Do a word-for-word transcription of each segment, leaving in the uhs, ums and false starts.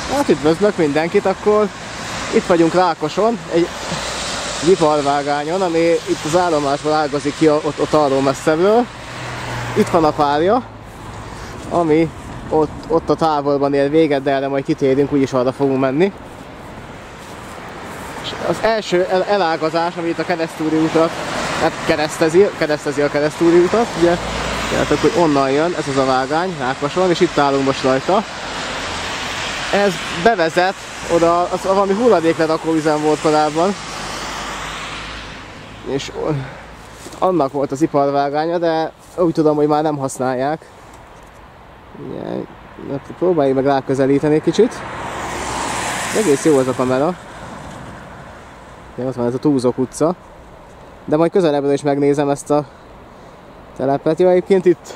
Hát üdvözlök mindenkit, akkor itt vagyunk Rákoson, egy iparvágányon, ami itt az állomásból ágazik ki ott, ott arról messzebbről. Itt van a pálya, ami ott, ott a távolban ér véget, de erre majd kitérünk, úgyis arra fogunk menni. És az első el elágazás, ami itt a keresztúri utat, hát keresztezi, keresztezi a keresztúri utat, ugye, tehát hogy onnan jön, ez az a vágány Rákoson, és itt állunk most rajta. Ez bevezet oda, az valami hulladéklerakó üzem volt korábban, és annak volt az iparvágánya, de úgy tudom, hogy már nem használják. Igen, próbáljuk meg ráközelíteni egy kicsit. Egész jó az a kamera. Ja, ott van ez a Túzok utca. De majd közelebbről is megnézem ezt a telepet. Ja, egyébként itt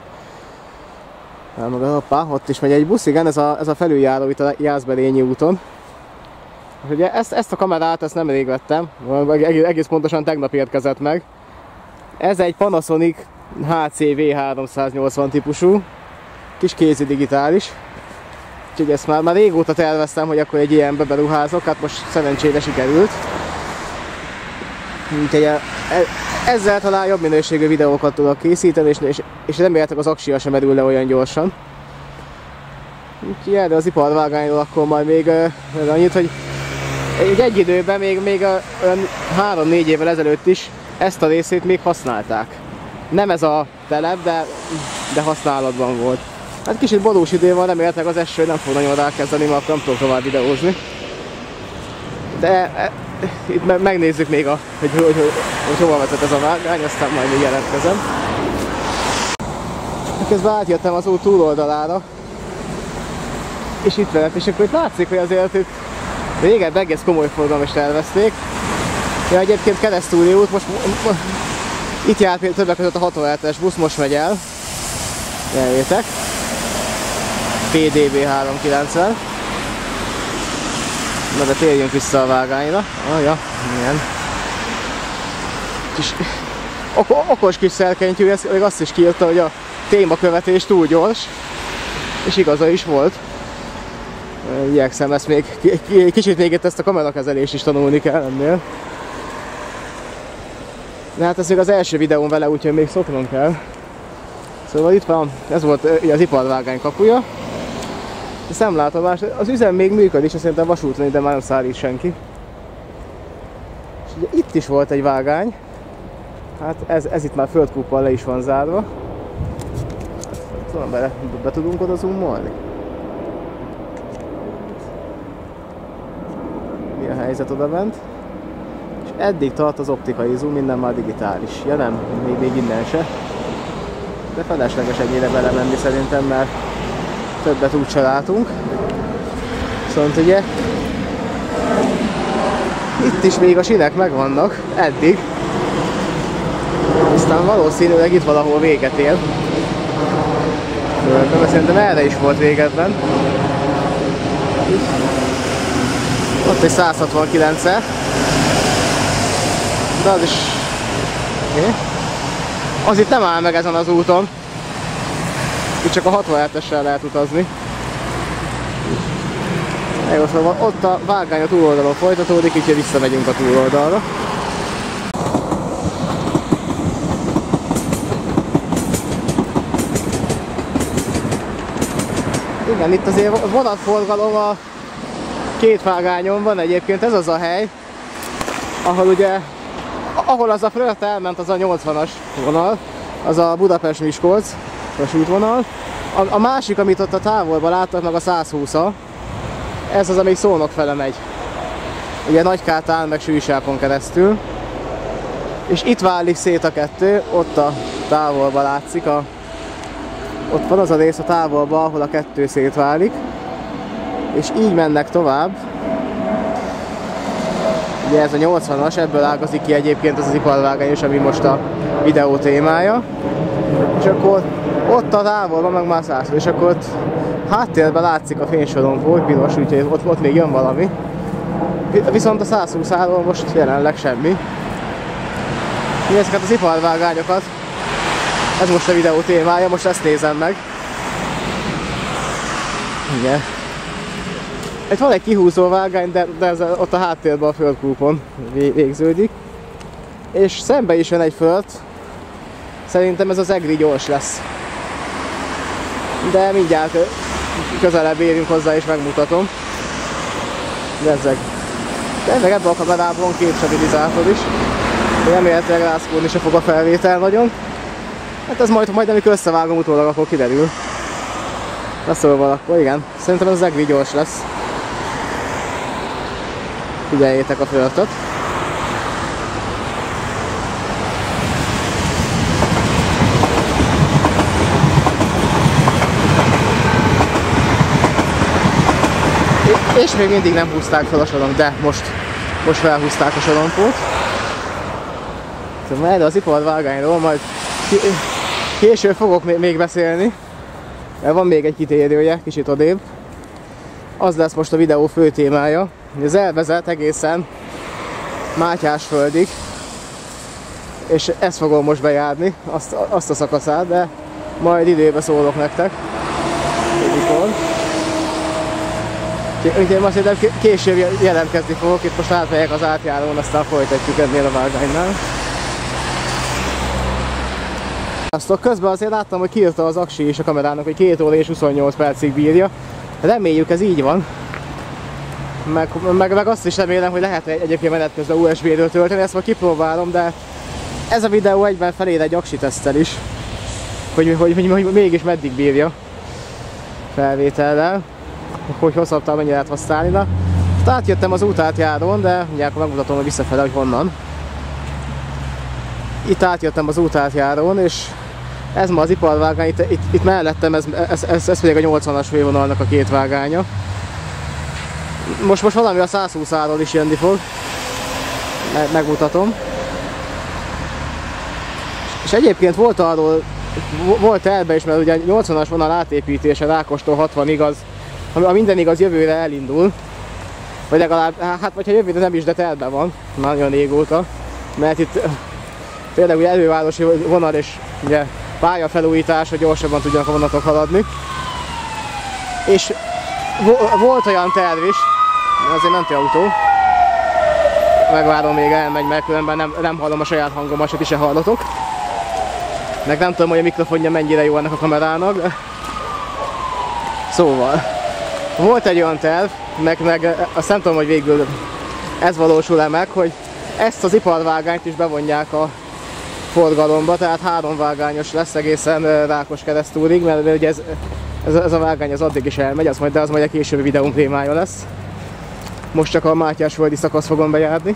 hoppá, ott is megy egy busz, igen, ez a, ez a felüljáró itt a Jászberényi úton. És ugye ezt, ezt a kamerát ezt nem rég vettem, egész pontosan tegnap érkezett meg. Ez egy Panasonic H C V háromszáznyolcvan típusú, kis kézi digitális. Úgyhogy ezt már, már régóta terveztem, hogy akkor egy ilyenbe beruházok, hát most szerencsére sikerült. Úgyhogy e, ezzel talán jobb minőségű videókat tudok készíteni, és, és, és remélhetőleg az aksia sem merül le olyan gyorsan. Úgyhogy erre az iparvágányról akkor majd még uh, annyit, hogy egy, egy időben, még, még olyan három-négy évvel ezelőtt is ezt a részét még használták. Nem ez a telep, de, de használatban volt. Hát kicsit borús idő van, remélhetőleg az eső nem fog nagyon rákezdeni, mert akkor nem tudok tovább videózni. De e, itt me megnézzük még, a, hogy, hogy, hogy, hogy hova vezet ez a vágány, aztán majd még jelentkezem. Közben átjöttem az út túloldalára, és itt vezet, és akkor itt látszik, hogy azért itt régebben egész komoly forgalmat tervezték. Ja, egyébként keresztúri út, most itt járt többek között a hatvanhetes busz, most megy el. Elvétek. P D B háromszázkilencven. Na de térjünk vissza a vágányra. Ah, ja, igen. Kis ok okos kis szerkentyű, ez még azt is kiírta, hogy a témakövetés túl gyors. És igaza is volt. Igyekszem ezt még, kicsit még itt ezt a kamerakezelést is tanulni kell ennél. De hát ez még az első videón vele, úgyhogy még szoknom kell. Szóval itt van, ez volt az iparvágány kapuja. A szemlátomás, az üzem még működik, és szerintem vasúton, de már nem szállít senki. És ugye itt is volt egy vágány. Hát ez, ez itt már földkúppal le is van zárva. Tudom, be, be tudunk oda zoomolni? Mi a helyzet oda bent? És eddig tart az optikai zoom, minden már digitális. Ja nem, még, még innen se. De felesleges ennyire belemenni szerintem, mert többet úgyse látunk. Szóval ugye itt is még a sinek megvannak, eddig. Aztán valószínűleg itt valahol véget ér. De szerintem erre is volt régebben. Ott egy száz hatvankilenc-e. De az is... Okay. Az itt nem áll meg ezen az úton. Itt csak a hatvanhetessel lehet utazni. Jó, szóval ott a vágány a túloldalon folytatódik, úgyhogy visszamegyünk a túloldalra. Igen, itt azért vonatforgalom a két vágányon van egyébként, ez az a hely, ahol ugye, ahol az a Frört elment, az a nyolcvanas vonal, az a Budapest-Miskolc vasútvonal. A, a másik, amit ott a távolban láttak, meg a száz húsz-a, ez az, amelyik Szolnok fele megy. Ugye Nagykátán, meg Sűsápon keresztül. És itt válik szét a kettő, ott a távolban látszik, a, ott van az a rész a távolban, ahol a kettő szétválik. És így mennek tovább. Ugye ez a nyolcvanas, ebből ágazik ki egyébként az az iparvágány is, ami most a videó témája. És akkor ott a távolban meg már száz, és akkor ott háttérben látszik a fénysorompó, hogy piros, úgyhogy ott, ott még jön valami. Viszont a száz húszáról most jelenleg semmi. Ezeket az iparvágányokat, ez most a videó témája, most ezt nézem meg. Igen. Itt van egy kihúzó vágány, de, de ez ott a háttérben a földkúpon végződik. És szembe is jön egy föld. Szerintem ez az egri gyors lesz. De mindjárt közelebb érünk hozzá és megmutatom. Nezzeg. De ennek ebben a kamerában van két stabilizátor is. Remélhetőleg rázkódni se fog a felvétel nagyon. Hát ez majd, majd amikor összevágom utólag, akkor kiderül. Na szóval akkor igen, szerintem ez az egri gyors lesz. Figyeljétek a földet. És még mindig nem húzták fel a soron, de most, most felhúzták a sorompót. Szóval erre az iparvágányról majd később fogok még beszélni. Mert van még egy kitérője, kicsit odébb. Az lesz most a videó fő témája. Ez elvezet egészen Mátyásföldig. És ezt fogom most bejárni, azt, azt a szakaszát, de majd időben szólok nektek. Úgyhogy most szerintem később jelentkezni fogok, itt most átmegyek az átjárón, aztán folytatjuk ennél a vágánynál. Aztán közben azért láttam, hogy kiírta az aksi is a kamerának, hogy két óra és huszonnyolc percig bírja. Reméljük ez így van. Meg, meg, meg azt is remélem, hogy lehet egyébként menet közben u es bé-ről tölteni, ezt majd kipróbálom, de ez a videó egyben felér egy aksi teszttel is. Hogy, hogy, hogy, hogy mégis meddig bírja felvétellel. Hogy hosszabb távon mennyire lehet használni. Na, átjöttem az útátjárón, de mindjárt megmutatom, hogy visszafele, hogy honnan. Itt átjöttem az útátjárón, és ez ma az iparvágány, itt, itt, itt mellettem, ez, ez, ez, ez pedig a nyolcvanas fővonalnak a két vágánya. Most, most valami a száz húszáról is jönni fog. Megmutatom. És egyébként volt arról, volt elbe is, mert ugye a nyolcvanas vonal átépítése Rákostól hatvanig az, ha minden igaz, jövőre elindul. Vagy legalább, hát vagy ha jövőre nem is, de tervben van, nagyon régóta. Mert itt tényleg ugye elővárosi vonal és ugye pályafelújítás, hogy gyorsabban tudjanak a vonatok haladni. És vo volt olyan terv is, azért menti autó. Megvárom, még elmegy, mert különben nem, nem hallom a saját hangomat, se ti se hallotok. Meg nem tudom, hogy a mikrofonja mennyire jó ennek a kamerának. De... Szóval, volt egy olyan terv, meg, meg azt nem tudom, hogy végül ez valósul-e meg, hogy ezt az iparvágányt is bevonják a forgalomba, tehát három vágányos lesz egészen Rákoskeresztúrig, mert ugye ez, ez, ez a vágány az addig is elmegy, az majd, de az majd a későbbi videóm témája lesz. Most csak a Mátyásföldi szakasz fogom bejárni.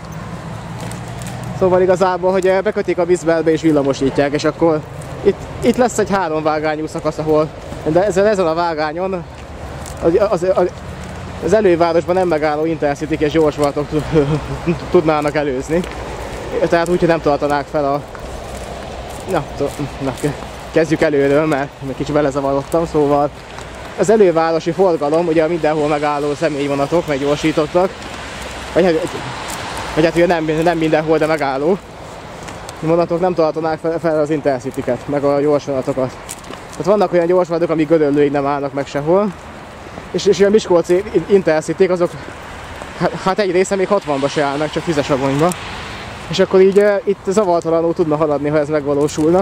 Szóval igazából, hogy bekötik a vízbelbe és villamosítják, és akkor itt, itt lesz egy három vágányú szakasz, ahol, de ezen, ezen a vágányon az, az, az, az elővárosban nem megálló Intercity-k és gyorsvonatok tudnának előzni. Tehát úgy, hogy nem tartanák fel a... Na, na kezdjük előről, mert kicsit belezavarodtam, szóval az elővárosi forgalom, ugye mindenhol megálló személyvonatok, meg gyorsítottak, vagy, vagy hát ugye nem, nem mindenhol, de megálló vonatok nem tartanák fel, fel az Intercity-ket, meg a gyorsvonatokat. Tehát vannak olyan gyorsvonatok, amik Gödöllőig nem állnak meg sehol, és, és a miskolci Intercity-k azok, hát egy része még hatvanba se állnak, csak tízes vagonyba. És akkor így uh, itt zavartalanul tudna haladni, ha ez megvalósulna.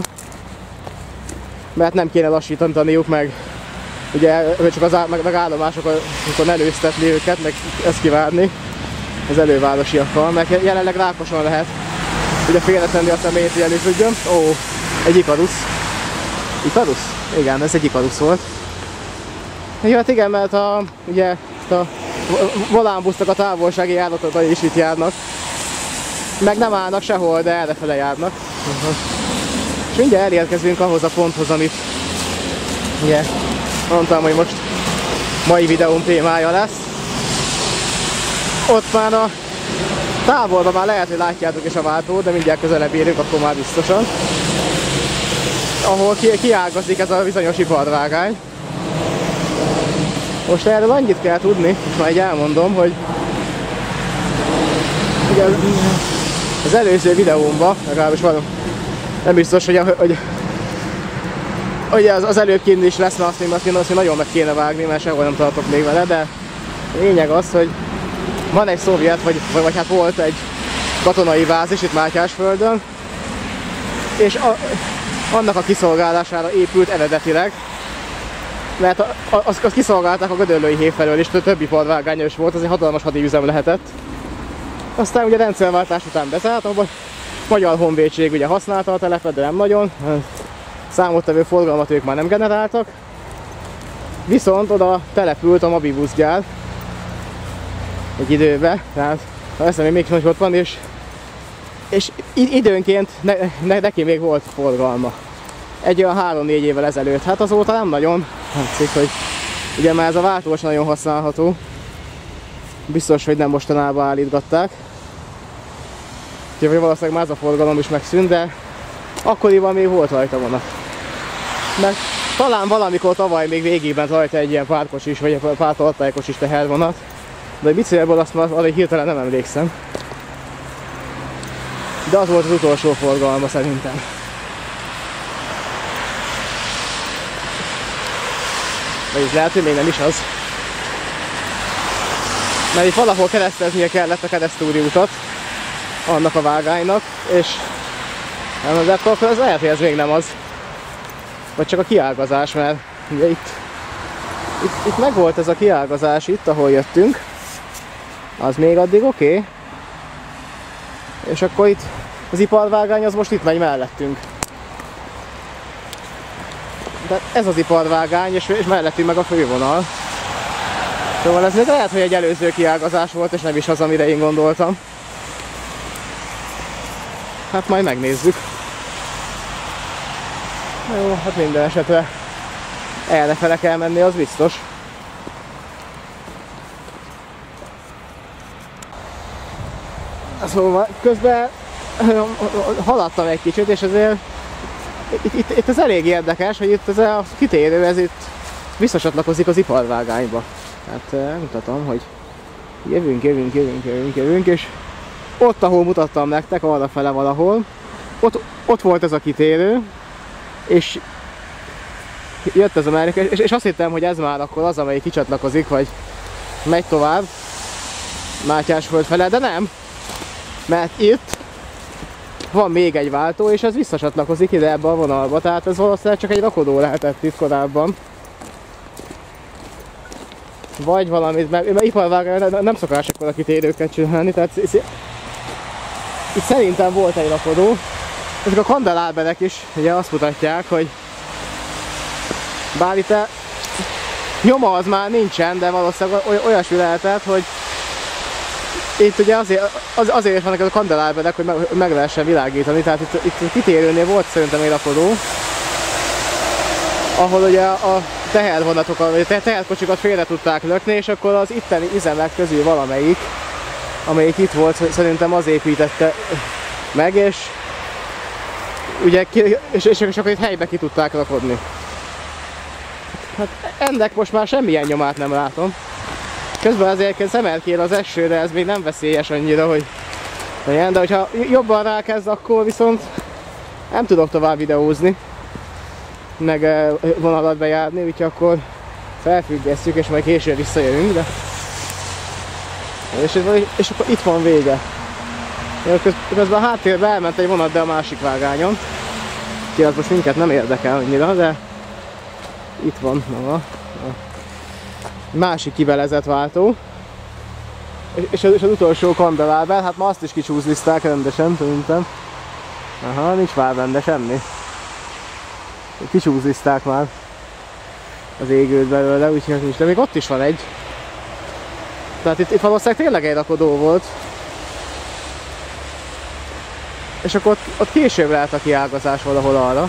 Mert nem kéne lassítaniuk meg, ugye csak az meg, meg állomásokon előztetni őket, meg ezt kivárni az elővárosiakkal, mert jelenleg Rákoson lehet ugye félretenni a személyt, hogy előződjön. Ó, egy Ikarus. Ikarus? Igen, ez egy Ikarus volt. Ja, hát igen, mert a, ugye, a volánbusznak a távolsági járatok is itt járnak. Meg nem állnak sehol, de errefele járnak. Uh-huh. És mindjárt elérkezünk ahhoz a ponthoz, amit ugye mondtam, hogy most mai videóm témája lesz. Ott már a távolban már lehet, hogy látjátok is a váltót, de mindjárt közelebb érünk, akkor már biztosan. Ahol ki kiágazik ez a bizonyos iparvágány. Most erről annyit kell tudni, és majd elmondom, hogy ugye az előző videómban, legalábbis van, nem biztos, hogy, hogy, hogy az, az előbb kint is lesz, mert azt még, azt még nagyon meg kéne vágni, mert sehol nem tartok még vele, de Lényeg az, hogy van egy szovjet, vagy, vagy hát volt egy katonai bázis itt Mátyásföldön, és a, annak a kiszolgálására épült eredetileg, mert a, a, azt, azt kiszolgálták a Gödöllői hév felől is, többi padvágánya is volt, az egy hatalmas hadüzem lehetett. Aztán ugye rendszerváltás után bezárt, a Magyar Honvédség ugye használta a telepet, de nem nagyon. Számottevő forgalmat ők már nem generáltak. Viszont oda települt a Mabibusz gyár egy időben, tehát azt hiszem, még hogy ott van, és, és időnként ne, ne, neki még volt forgalma. Egy olyan három-négy évvel ezelőtt. Hát azóta nem nagyon. Látszik, hogy ugye már ez a váltós nagyon használható. Biztos, hogy nem mostanában állítgatták. Úgyhogy valószínűleg már ez a forgalom is megszűnt, de akkoriban még volt rajta vonat. Mert talán valamikor tavaly még végében rajta egy ilyen párkocsis, vagy egy pár tartálykocsis tehervonat. De egy bicikliból azt már arra hirtelen nem emlékszem. De az volt az utolsó forgalma szerintem. Vagyis lehet, hogy még nem is az. Mert itt valahol kereszteznie kellett a keresztúri utat annak a vágánynak, és nem, de akkor az lehet, hogy ez még nem az. Vagy csak a kiágazás, mert ugye itt, itt, itt meg volt ez a kiágazás itt, ahol jöttünk. Az még addig oké. Okay. És akkor itt az iparvágány az most itt megy mellettünk. De ez az iparvágány, és, és mellettünk meg a fővonal. Szóval ez még lehet, hogy egy előző kiágazás volt, és nem is az, amire én gondoltam. Hát majd megnézzük. Jó, hát minden esetre errefele kell menni, az biztos. Szóval közben haladtam egy kicsit, és ezért itt, itt, itt ez elég érdekes, hogy itt ez a kitérő, ez itt visszacsatlakozik az iparvágányba. Hát mutatom, hogy jövünk, jövünk, jövünk, jövünk, jövünk, és ott, ahol mutattam nektek, arra fele valahol, ott, ott volt ez a kitérő, és jött ez a mellék, és, és azt hittem, hogy ez már akkor az, amelyik kicsatlakozik, vagy megy tovább Mátyásföld fele, de nem, mert itt van még egy váltó, és ez visszacsatlakozik ide ebbe a vonalba, tehát ez valószínűleg csak egy rakodó lehetett itt korábban. Vagy valamit, mert, mert iparvágán nem szokás ekkora kitérőket csinálni, tehát itt szerintem volt egy rakodó. Ezek a kandeláberek is ugye azt mutatják, hogy bár itt nyoma az már nincsen, de valószínűleg olyasmi lehetett, hogy itt ugye azért, az, azért vannak ezek a kandeláberek, hogy meg, meg lehessen világítani, tehát itt, itt a kitérőnél volt szerintem egy rakodó, ahol ugye a tehervonatokat, vagy a teherkocsikat félre tudták lökni, és akkor az itteni üzemek közül valamelyik, amelyik itt volt, szerintem az építette meg, és ugye, és, és, és akkor itt helybe ki tudták rakodni. Hát ennek most már semmilyen nyomát nem látom. Közben azért szemelkél az eső, de ez még nem veszélyes annyira, hogy olyan, de hogyha jobban rákezd, akkor viszont nem tudok tovább videózni, meg vonalat bejárni, úgyhogy akkor felfüggesztjük, és majd később visszajövünk, de... És, és akkor itt van vége. Közben a háttérbe elment egy vonat, de a másik vágányon. Úgyhogy az most minket nem érdekel annyira, de itt van maga a másik kibelezett váltó. És az, és az utolsó kandeláber, hát ma azt is kicsúzliszták rendesen, szerintem. Aha, nincs már benne semmi. Kicsúzliszták már az égőt belőle, úgyhogy nincs, de még ott is van egy. Tehát itt, itt valószínűleg tényleg egy rakodó volt. És akkor ott, ott később lehet a kiágazás valahol arra.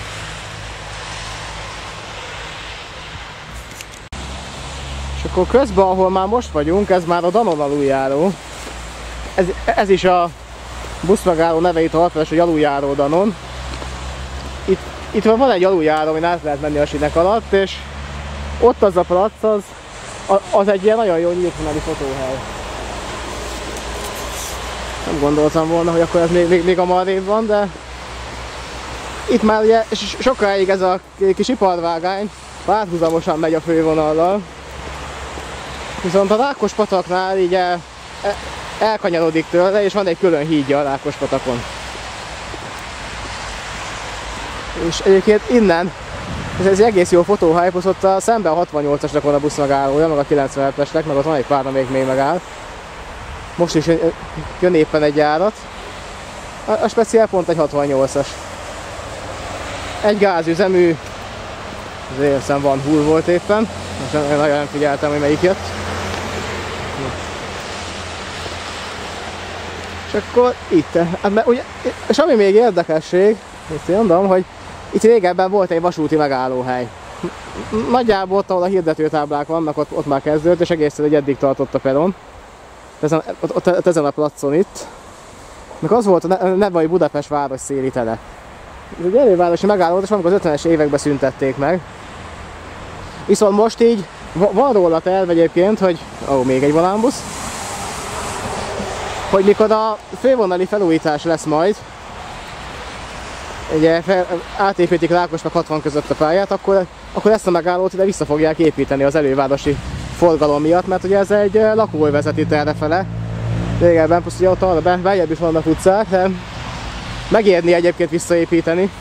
És akkor közben, ahol már most vagyunk, ez már a Danon aluljáró. Ez, ez is a buszmegálló neveit alapvetően, hogy aluljáró Danon. Itt, itt van egy aluljáró, amin át lehet menni a sinek alatt, és ott az a plac, az, az egy ilyen nagyon jó nyílt vonali fotóhely. Nem gondoltam volna, hogy akkor ez még, még, még a marrébb van, de itt már ugye sokáig ez a kis iparvágány párhuzamosan megy a fővonallal. Viszont a Rákospataknál így el, elkanyarodik tőle, és van egy külön hídja a Rákospatakon. És egyébként innen, ez egy egész jó fotóhely, ott a szemben a hatvannyolcasnak van a busz megállója, meg a kilencvenhetesnek, meg ott van egy pár, amelyik még megáll. Most is jön éppen egy járat. A, a speciál pont egy hatvannyolcas. Egy gázüzemű, azért hiszem van hull volt éppen. Most nagyon nem figyeltem, hogy melyik jött. És akkor itt, hát, mert ugye, és ami még érdekesség, ezt mondom, hogy itt régebben volt egy vasúti megállóhely. Nagyjából ott, ahol a hirdetőtáblák vannak, ott, ott már kezdődött, és egészen egy eddig tartott a peron. Ezen, ott, ott, ott ezen a placon itt. Meg az volt a neve, hogy Budapest város széli tere. Ez egy elővárosi megálló, és amikor az ötvenes években szüntették meg. Viszont most így van róla terv egyébként, hogy... Ó, még egy volánbusz. Hogy mikor a fővonali felújítás lesz majd, ugye fel, átépítik Rákos meg hatvan között a pályát, akkor, akkor ezt a megállót ide vissza fogják építeni az elővárosi forgalom miatt, mert ugye ez egy lakói vezet itt errefele. Régebben, plusz ugye ott arra be, beljebb is vannak utcák, de megérni egyébként visszaépíteni.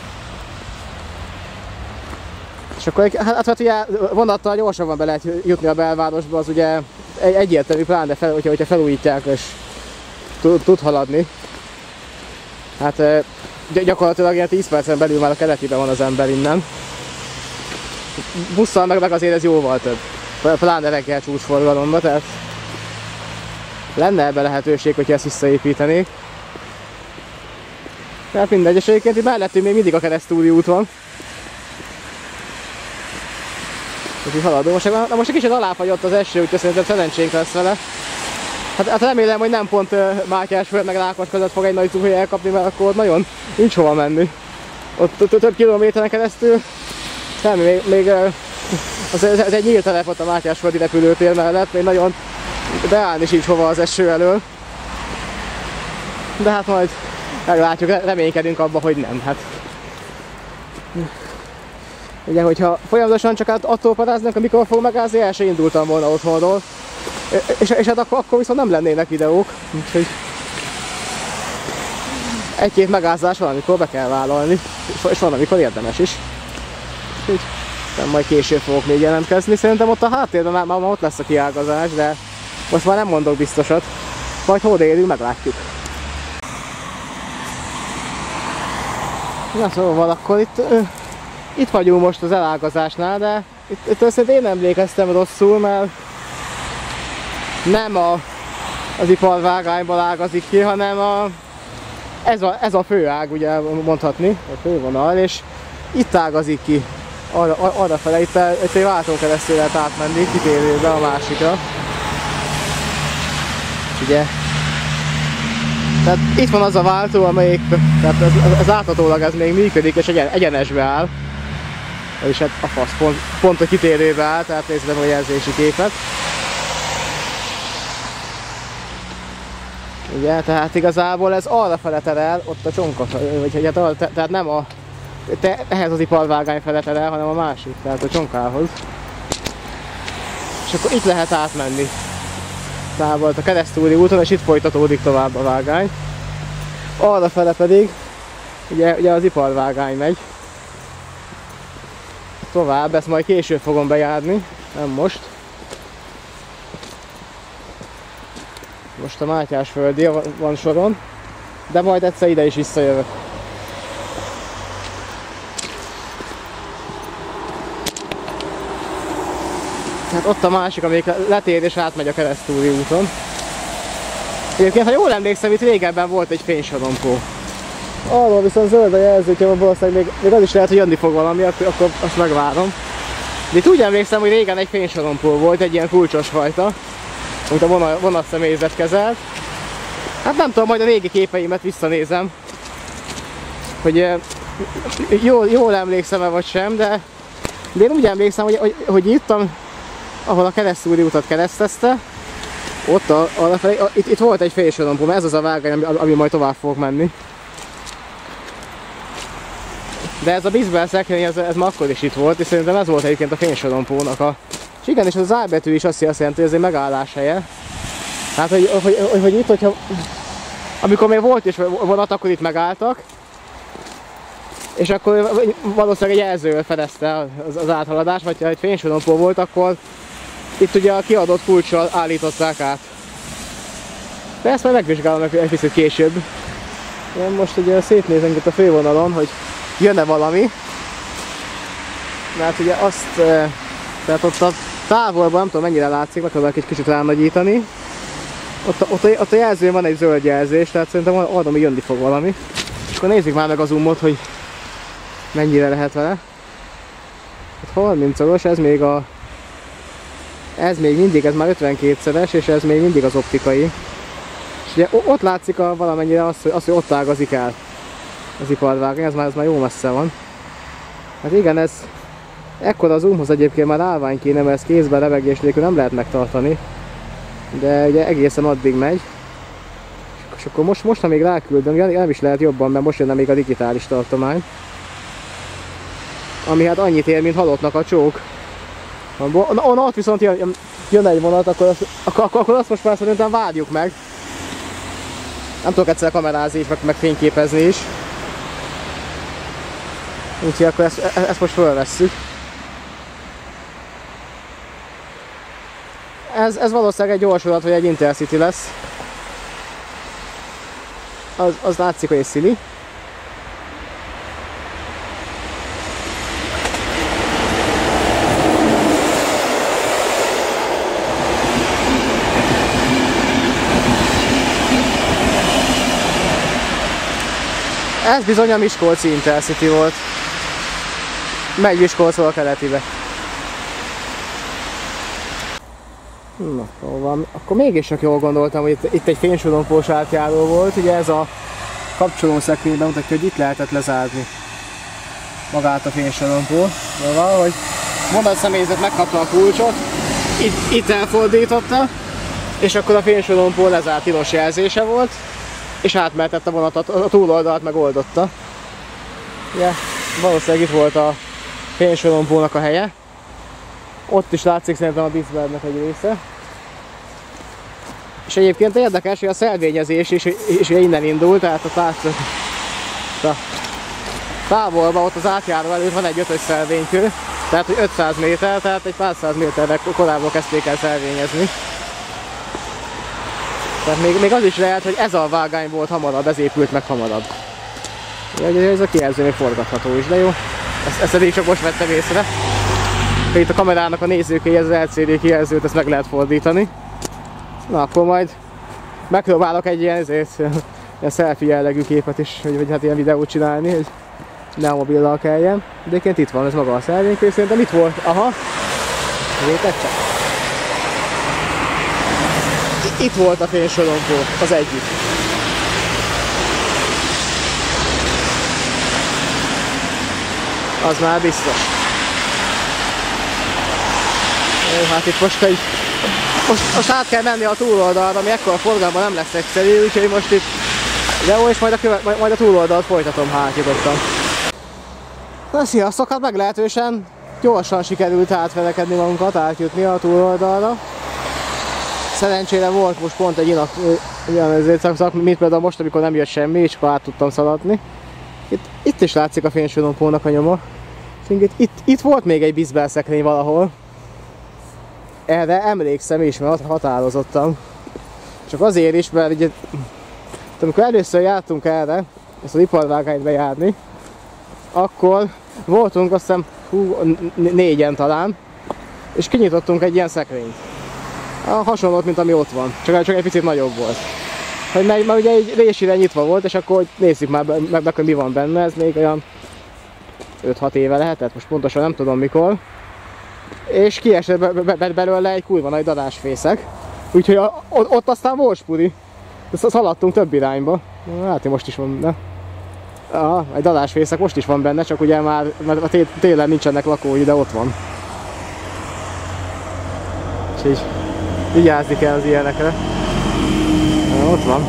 És akkor hát, hát ugye vonattal gyorsabban be lehet jutni a belvárosba, az ugye egy egyértelmű, pláne fel, hogyha, hogyha felújítják és tud, tud haladni. Hát gyakorlatilag ilyen tíz percen belül már a keletiben van az ember innen. Busszal meg, meg azért ez jóval több. Pláne reggel csúcsforgalomba, tehát lenne ebbe lehetőség, hogyha ezt visszaépítenék. Tehát mindegy, és egyébként itt mellettünk még mindig a Keresztúri út van. Úgyhogy haladunk. Most, na most egy kicsit aláfagyott az eső, úgyhogy szerintem szerencsénk lesz vele. Hát, hát remélem, hogy nem pont uh, Mátyásföld meg Rákos között fog egy nagy zuhely elkapni, mert akkor nagyon nincs hova menni. Ott több kilométeren keresztül. Nem, még, még uh, az, ez, ez egy nyílt telep ott a Mátyásföldi repülőtér mellett, még nagyon beállni sincs hova az eső elől. De hát majd meglátjuk, reménykedünk abba, hogy nem. Hát. Ugye, hogyha folyamatosan csak attól paráznak, amikor fog megállni, el se indultam volna otthonról. És, és hát akkor, akkor viszont nem lennének videók, úgyhogy egy-két megállás valamikor be kell vállalni, és van, amikor érdemes is. Úgyhogy nem majd később fogok még jelentkezni, szerintem ott a háttérben már, már ott lesz a kiágazás, de most már nem mondok biztosat, majd hol érünk, meglátjuk. Na szóval akkor itt, itt vagyunk most az elágazásnál, de itt, itt össze én emlékeztem rosszul, mert nem a, az iparvágányból ágazik ki, hanem a, ez, a, ez a főág, ugye mondhatni, a fővonal, és itt ágazik ki, arra, arra fele, itt, itt egy váltón keresztül lehet átmenni, kitérőbe a másikra. Ugye, tehát itt van az a váltó, amelyik, tehát ez, ez láthatólag ez még működik, és egyen, egyenesbe áll. És hát a fasz pont, pont a kitérőbe áll, tehát nézzük a jelzési képet. Ugye, tehát igazából ez arra fele terel, ott a csonka, vagy hát, tehát nem a, te, ehhez az iparvágány fele terel, hanem a másik, tehát a csonkához. És akkor itt lehet átmenni. Tehát volt a Keresztúri úton, és itt folytatódik tovább a vágány. Arra fele pedig, ugye, ugye az iparvágány megy. Tovább, ezt majd később fogom bejárni, nem most. Most a Mátyásföldi van soron, de majd egyszer ide is visszajövök. Hát ott a másik, amelyik letér és átmegy a Keresztúri úton. Egyébként, ha jól emlékszem, itt régebben volt egy fénysorompó. Arról viszont zöld a jelzőtje, valószínűleg még, még az is lehet, hogy jönni fog valami, akkor, akkor azt megvárom. De itt úgy emlékszem, hogy régen egy fénysorompó volt, egy ilyen kulcsos fajta, amit a vonatszemélyzet kezelt. Hát nem tudom, majd a régi képeimet visszanézem, hogy jól, jól emlékszem-e vagy sem, de, de én úgy emlékszem, hogy, hogy, hogy itt, ahol a Keresztúri utat keresztezte, ott, a, a, a, itt, itt volt egy fénysorompó, ez az a vágány, ami, ami majd tovább fog menni. De ez a Bisbel szekrény, ez, ez már akkor is itt volt, és szerintem ez volt egyébként a fénysorompónak a, És igen, és az A betű is azt jelenti, hogy ez egy megállás helye. Tehát, hogy, hogy, hogy, hogy itt, hogyha amikor még volt is vonat, akkor itt megálltak. És akkor valószínűleg egy jelző fedezte az, az áthaladást, vagy ha egy fénysorompó volt, akkor itt ugye a kiadott kulccsal állították át. De ezt majd megvizsgálom egy picit később. Én most ugye szétnézünk itt a fővonalon, hogy jön-e valami. Mert ugye azt, tehát ott a távolban, nem tudom mennyire látszik, megpróbálok egy kicsit ránagyítani. Ott a, ott, a, ott a jelzőn van egy zöld jelzés, tehát szerintem arra, hogy jönni fog valami. És akkor nézzük már meg a zoomot, hogy mennyire lehet vele. harmincoros, ez még a... Ez még mindig, ez már ötvenkétszeres, és ez még mindig az optikai. És ugye ott látszik a, valamennyire az, hogy, az, hogy ott ágazik el az iparvágány, ez már, ez már jó messze van. Hát igen, ez ekkora zoomhoz egyébként már állvány kéne, mert ez kézben levegés nélkül nem lehet megtartani. De ugye egészen addig megy. És akkor most, most ha még ráküldöm, nem is lehet jobban, mert most jönne még a digitális tartomány. Ami hát annyit ér, mint halottnak a csók. On ott viszont jön, jön egy vonat, akkor azt, akkor, akkor azt most már szerintem várjuk meg. Nem tudok egyszer kamerázni, meg, meg fényképezni is. Úgyhogy akkor ezt, ezt most fölvesszük. Ez, ez valószínűleg egy gyors vonat, vagy egy Intercity lesz. Az, az látszik, hogy egy szili. Ez bizony a miskolci Intercity volt. Megy Miskolcról a keletibe. Na, van. Akkor mégis csak jól gondoltam, hogy itt, itt egy fénysorompós átjáró volt. Ugye ez a kapcsolószekrényben mutatja, hogy itt lehetett lezárni magát a fénysorompót. De valahogy vonatszemélyzet megkapta a kulcsot, itt, itt elfordította, és akkor a fénysorompó lezárt tilos jelzése volt, és átmehetett a vonatot, a túloldalt megoldotta. Ugye, valószínűleg itt volt a fénysorompónak a helye. Ott is látszik szerintem a diszbernek egy része. És egyébként érdekes, hogy a szelvényezés is, is innen indult, tehát a, látszott, a távolban ott az átjáró előtt van egy ötös szelvénykő, tehát hogy ötszáz méter, tehát egy pár száz méterre korábban kezdték el szelvényezni. Tehát még, még az is lehet, hogy ez a vágány volt hamarabb, ez épült meg hamarabb. Ugye, ez a kijelző még forgatható is, de jó. Ezt, ezt eddig csak most vettem észre. Itt a kamerának a nézőkéhez az el cé dé kijelzőt, ezt meg lehet fordítani. Na akkor majd megpróbálok egy ilyen, ezért, ilyen selfie jellegű képet is, vagy, vagy hát ilyen videót csinálni, hogy ne a mobillal kelljen. De egyébként itt van ez maga a szelvénykő, szerintem itt volt, aha, vétek csak. Itt volt a fénysorompó, az egyik. Az már biztos. Jó, hát itt most egy... Most, most át kell menni a túloldalra, ami ekkor a forgalomban nem lesz egyszerű, úgyhogy most itt... De jó, és majd a, követ, majd, majd a túloldalt folytatom, hát jutottam. Na sziasztok, hát meglehetősen gyorsan sikerült átverekedni magunkat, átjutni a túloldalra. Szerencsére volt most pont egy inak, olyan ezért szak, mint például most, amikor nem jött semmi, és akkor át tudtam szaladni. Itt, itt is látszik a fénysorompónak a nyoma. Itt, itt, itt volt még egy bizbel szekrény valahol. Erre emlékszem is, mert határozottam. Csak azért is, mert ugye, amikor először jártunk erre, ezt az iparvágányt bejárni, akkor voltunk azt hiszem hú, négyen talán, és kinyitottunk egy ilyen szekrényt. Hasonlót, mint ami ott van, csak, csak egy picit nagyobb volt. Hogy mert, mert ugye egy résire nyitva volt, és akkor nézzük már meg, meg, hogy mi van benne, ez még olyan öt-hat éve lehetett, most pontosan nem tudom mikor. És kiesett be, be, be, belőle egy kurva nagy darásfészek, úgyhogy a, ott, ott aztán volt spuri. Szaladtunk több irányba. Hát most is van benne. Aha, egy darásfészek most is van benne, csak ugye már mert a télen nincsenek lakói, de ott van. Úgyhogy vigyázni kell az ilyenekre. Na, ott van.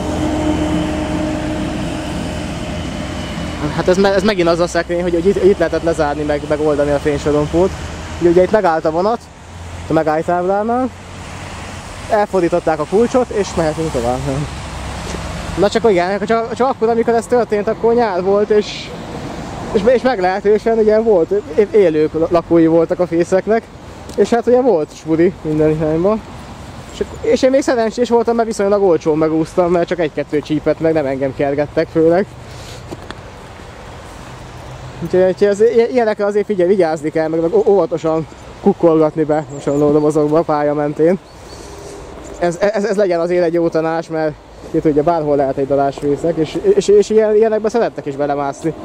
Hát ez, ez megint az a szekrény, hogy itt, itt lehetett lezárni, meg, meg oldani a fénysorompót. Ugye itt megállt a vonat, a megállítáblánál. Elfordították a kulcsot, és mehetünk tovább. Na csak igen, csak, csak akkor, amikor ez történt, akkor nyár volt, és, és, és meglehetősen ugye volt, élők lakói voltak a fészeknek, és hát ugye volt sbudi minden irányban. És, és én még szerencsés voltam, mert viszonylag olcsón megúsztam, mert csak egy-kettő csípet meg, nem engem kergettek főleg. Úgyhogy ez, ilyenekre azért figyelj, vigyázni kell, meg óvatosan kukkolgatni be hasonló dobozokba a pálya mentén. Ez, ez, ez legyen azért egy jó tanács, mert ki tudja, bárhol lehet egy darásfészek, és, és, és ilyen, ilyenekbe szerettek is belemászni.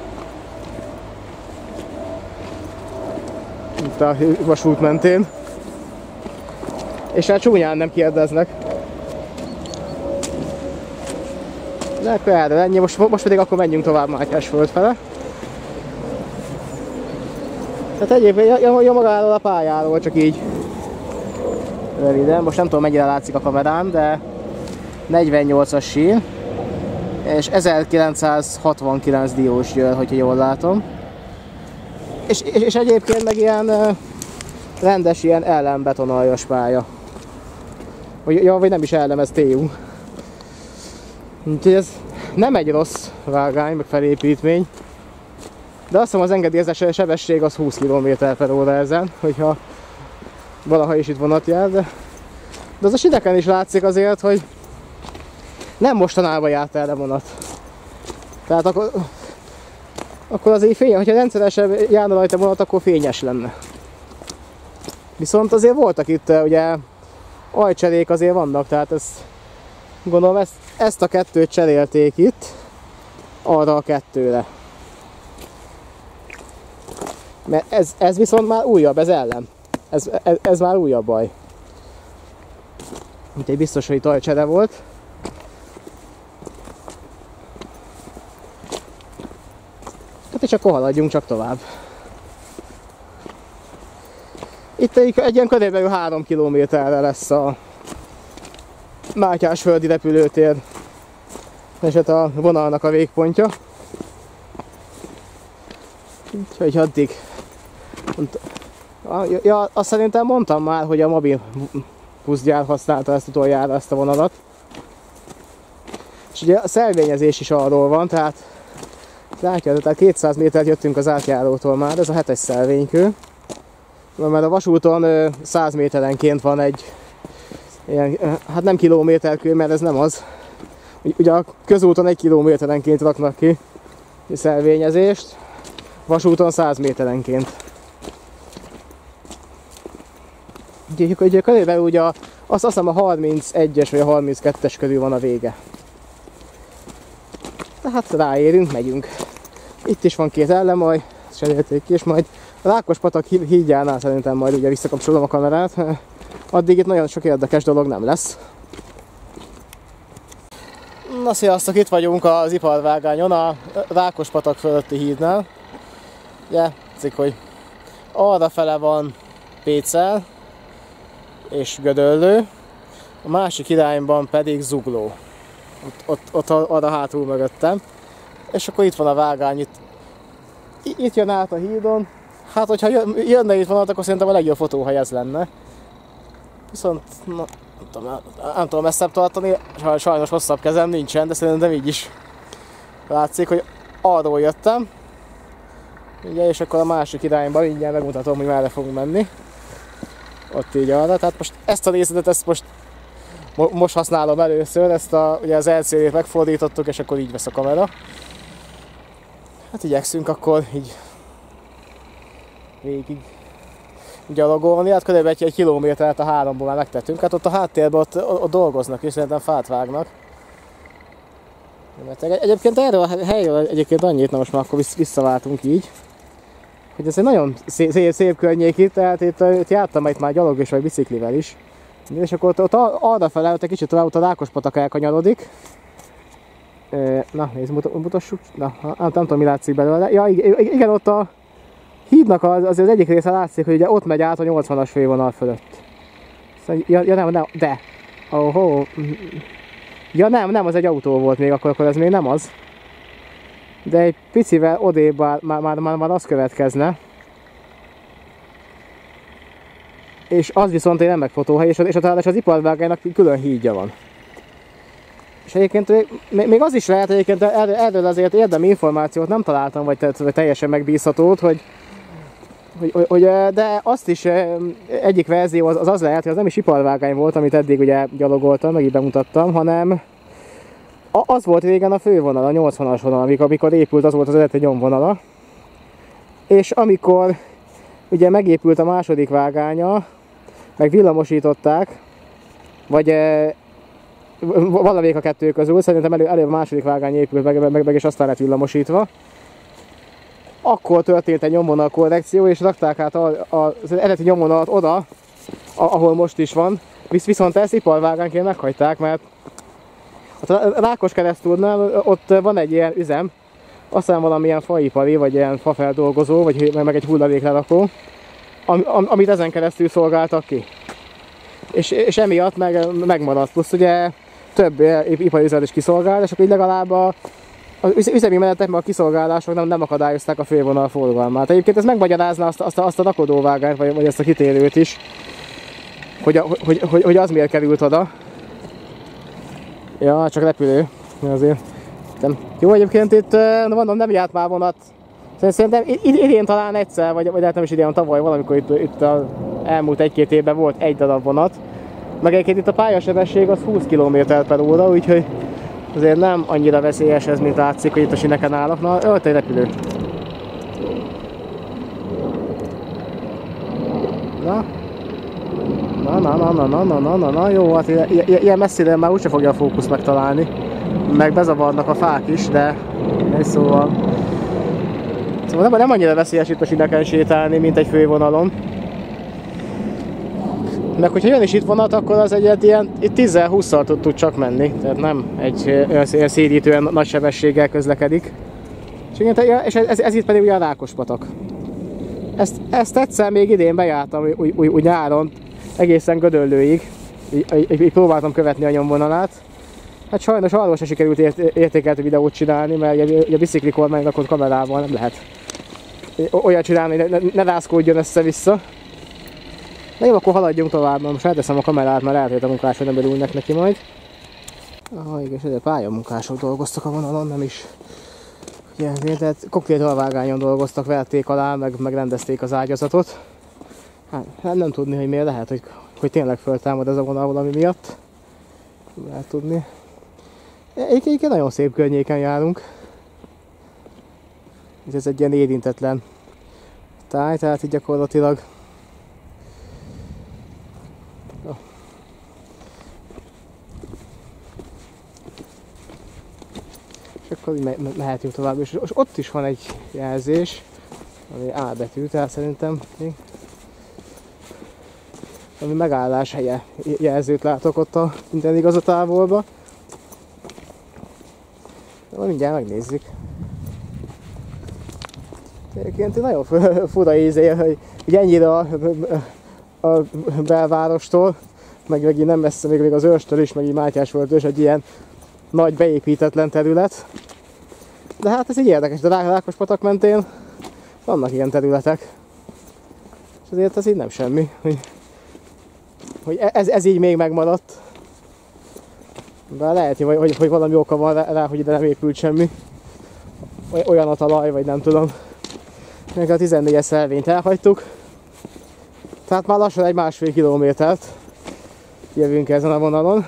Itt a vasút mentén. És hát csúnyán nem kérdeznek. De akkor erre ennyi, most, most pedig akkor menjünk tovább Mátyásföld fele. Tehát egyébként ja magáról a pályáról, csak így röviden. Most nem tudom mennyire látszik a kamerán, de negyvennyolcas sín és ezerkilencszázhatvankilenc Diósgyőr, hogyha jól látom. És, és, és egyébként meg ilyen uh, rendes ilyen ellenbetonaljas pálya. Vagy, ja, vagy nem is ellen, ez té u. Úgyhogy ez nem egy rossz vágány, meg felépítmény. De azt hiszem az engedélyezés sebesség az húsz kilométer per óra ezen, hogyha valaha is itt vonat jár, de, de az a sideken is látszik azért, hogy nem mostanában járt erre vonat. Tehát akkor, akkor azért fény, hogyha rendszeresebb járna rajta vonat, akkor fényes lenne. Viszont azért voltak itt ugye ajcserék azért vannak, tehát ezt, gondolom ezt, ezt a kettőt cserélték itt arra a kettőre. Mert ez, ez viszont már újabb, ez ellen. Ez, ez, ez már újabb baj. Úgyhogy biztos, hogy itt ajcsere volt. Hát és akkor haladjunk csak tovább. Itt egy, egy ilyen körülbelül három kilométerre lesz a Mátyásföldi repülőtér, és hát a vonalnak a végpontja. Úgyhogy addig. Ja, azt szerintem mondtam már, hogy a mobil buszgyár használta ezt utoljára, ezt a vonalat. És ugye a szelvényezés is arról van, tehát látja, tehát kétszáz métert jöttünk az átjárótól már, ez a hetes szelvénykő. Mert a vasúton száz méterenként van egy ilyen, hát nem kilométerkő, mert ez nem az. Ugye a közúton egy kilométerenként raknak ki szelvényezést, vasúton száz méterenként. Ugye körülbelül ugye azt, azt hiszem a harmincegyes vagy a harminckettes körül van a vége. Tehát ráérünk, megyünk. Itt is van két ellenmaj, ezt cserélték ki, és majd a Rákospatak hídjánál szerintem majd ugye visszakapcsolom a kamerát. Addig itt nagyon sok érdekes dolog nem lesz. Na sziasztok, itt vagyunk az iparvágányon, a Rákospatak fölötti hídnál. Ugye, látszik, hogy arra fele van Pécel és Gödöllő, a másik irányban pedig Zugló. Ott, ott, ott arra hátul mögöttem. És akkor itt van a vágány, itt, itt jön át a hídon. Hát, hogyha jönne itt vonat, akkor szerintem a legjobb fotóhely ez lenne. Viszont, na, nem tudom, nem tudom messzebb tartani, sajnos hosszabb kezem nincsen, de szerintem így is látszik, hogy arról jöttem. Ugye, és akkor a másik irányban mindjárt megmutatom, hogy merre fogunk menni. Ott így arra, tehát most ezt a részletet, ezt most, most használom először, ezt a, ugye az el cé dét megfordítottuk, és akkor így vesz a kamera. Hát igyekszünk akkor így végig gyalogolni, hát körülbelül egy kilométert a háromból már megtettünk, hát ott a háttérben ott, ott dolgoznak, és szerintem fát vágnak. Egyébként erről a helyről egyébként annyit, na most már akkor visszaváltunk így, hogy ez egy nagyon szép, szép, szép környék itt, tehát itt, itt jártam itt már gyalog is, vagy biciklivel is. És akkor ott, ott arra fele, ott egy kicsit tovább, ott a Rákospatak elkanyarodik. Na, nézd, mutassuk. Na, nem tudom, mi látszik belőle. Ja, igen, ott a hídnak az, az, az egyik része látszik, hogy ugye ott megy át a nyolcvanas fővonal fölött. Ja, ja nem, nem, de. Oh, oh. Ja nem, nem, az egy autó volt még, akkor, akkor ez még nem az. De egy picivel odébb már, már, már, már az következne. és az viszont egy remek fotóhely, és, és a az iparvágánynak külön hídja van. És egyébként még, még az is lehet, egyébként erről azért érdemi információt nem találtam, vagy, vagy teljesen megbízhatót, hogy, hogy, hogy, de azt is egyik verzió az, az az lehet, hogy az nem is iparvágány volt, amit eddig ugye gyalogoltam, meg így bemutattam, hanem az volt régen a fővonal, a nyolcvanas vonal, amikor épült, az volt az eredeti nyomvonala. És amikor ugye megépült a második vágánya, meg villamosították, vagy e, valamelyik a kettő közül, szerintem elő, előbb a második vágány épült meg, meg, meg és aztán lett villamosítva. Akkor történt egy nyomvonal korrekció, és rakták át a, a, az eredeti nyomvonalat oda, a, ahol most is van. Visz, viszont ezt iparvágányként meghagyták, mert a Rákoskeresztúrnál ott van egy ilyen üzem, aztán valamilyen faipari, vagy ilyen fafeldolgozó, vagy meg egy hulladéklerakó, am, am, amit ezen keresztül szolgáltak ki. És, és emiatt meg, megmaradt, plusz ugye több ipari üzlet is kiszolgál, és akkor így legalább a, az üzemi menetekben a kiszolgálások nem, nem akadályozták a fővonal forgalmát. Egyébként ez megmagyarázna azt, azt, a, azt a rakodóvágányt, vagy, vagy ezt a kitérőt is, hogy, a, hogy, hogy, hogy az miért került oda. Ja, csak repülő. Azért. Nem. Jó, egyébként itt, mondom, nem járt már vonat. Szerintem idén talán egyszer, vagy, vagy lehet nem is idén, tavaly valamikor itt, itt az elmúlt egy-két évben volt egy darab vonat. Meg egyébként itt a pályasebesség az húsz kilométer per óra, úgyhogy azért nem annyira veszélyes ez, mint látszik, hogy itt a sineken állok. Na, ott egy repülő. Na. Na, na, na, na, na, na, na, na, na, jó, hát ilyen messzire már úgyse fogja a fókusz megtalálni. Meg bezavarnak a fák is, de egy szóval... Szóval nem, nem annyira veszélyes itt a sineken sétálni, mint egy fővonalon. Meg hogyha jön is itt vonat, akkor az egy ilyen tíz-hússzal tud, tud csak menni. Tehát nem egy olyan szédítően nagy sebességgel közlekedik. És ez, ez itt pedig ugye a Rákospatak. Ezt, ezt egyszer még idén bejártam, úgy, úgy, úgy nyáron, egészen Gödöllőig. Így, így próbáltam követni a nyomvonalát. Hát sajnos arról sem sikerült ért, értékeltő videót csinálni, mert a, a bicikli kormánylakott kamerával nem lehet olyat csinálni, hogy ne, ne rázkódjon össze-vissza. Na jó, akkor haladjunk tovább, mert most elteszem a kamerát, mert lehet, hogy a munkások nem örülnek neki majd. Ah, igen, és pályamunkások dolgoztak a vonalon, nem is. Ugye, tehát konkrét alvágányon dolgoztak, verték alá, meg, meg rendezték az ágyazatot. Hát, hát nem tudni, hogy miért, lehet, hogy, hogy tényleg föltámad ez a vonal valami miatt. Lehet tudni. Egyébként nagyon szép környéken járunk. Ez egy ilyen érintetlen táj, tehát így gyakorlatilag... Oh. És akkor így me mehetünk tovább, és ott is van egy jelzés, ami A betű, tehát szerintem még ami megállás helye jelzőt látok ott a minden igazatávolba. De mindjárt megnézzük. Egyébként nagyon fura ízé, hogy ennyire a, a belvárostól, meg megint nem messze még, még az őrstől is, meg így Mátyásvölgytől is egy ilyen nagy beépítetlen terület. De hát ez így érdekes, de Rákospatak mentén vannak ilyen területek. És azért ez így nem semmi, hogy, hogy ez, ez így még megmaradt. De lehet, hogy, hogy, hogy valami oka van rá, hogy ide nem épült semmi. Olyan a talaj, vagy nem tudom. Még a tizennégyes szelvényt elhagytuk. Tehát már lassan egy másfél kilométert jövünk ezen a vonalon.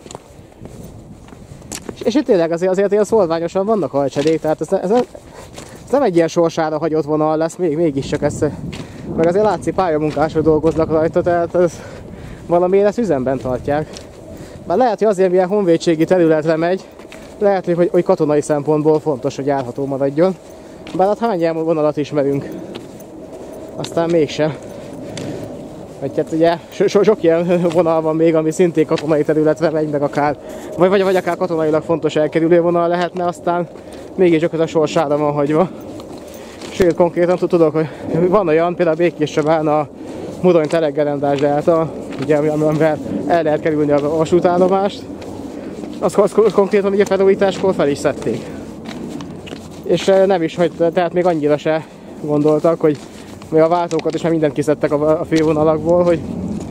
És, és itt tényleg azért, azért ilyen szólványosan vannak hajcsedék, tehát ez, ez, ez nem egy ilyen sorsára hagyott vonal lesz, még, mégiscsak ez. Meg azért látszik pályamunkások dolgoznak rajta, tehát ez valamiért ezt üzemben tartják. Bár lehet, hogy azért milyen honvédségi területre megy, lehet, hogy, hogy katonai szempontból fontos, hogy járható maradjon. Bár hát hány ilyen vonalat ismerünk? Aztán mégsem. Vagy hát ugye so, so, sok ilyen vonal van még, ami szintén katonai területre megy, meg akár, vagy, vagy, vagy akár katonailag fontos elkerülő vonal lehetne, aztán mégiscsak ez a sorsára van hagyva. Sőt, konkrétan tudok, hogy van olyan, például Békéscsabán a Mudony tereggerendás delta, ugye, amivel el lehet kerülni a vasútállomást, azt, azt konkrétan ugye felújításkor fel is szedték. És nem is, hogy, tehát még annyira se gondoltak, hogy a váltókat is már mindent kiszedtek a fővonalakból, hogy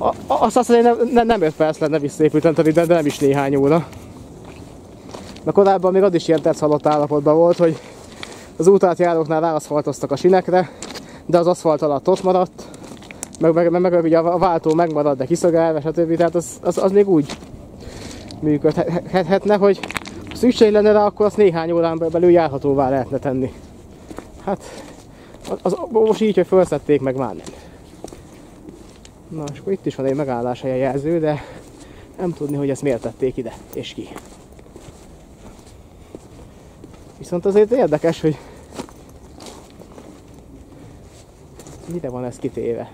Azt azt mondja, hogy nem, nem öt perc lenne visszaépíteni, de nem is néhány óra. Mert korábban még az is ilyen tetsz halott állapotban volt, hogy az útátjáróknál ráaszfaltoztak a sinekre, de az aszfalt alatt ott maradt, meg, meg, meg, meg ugye a váltó megmaradt, de kiszögelve, stb. Tehát az, az, az még úgy működhetne, hogy szükség lenne rá, akkor azt néhány órán belül járhatóvá lehetne tenni. Hát, az, az, most így, hogy felszették, meg már nem. Na, és akkor itt is van egy megálláshelyi jelző, de nem tudni, hogy ezt miért tették ide, és ki. Viszont azért érdekes, hogy mire van ez kitéve.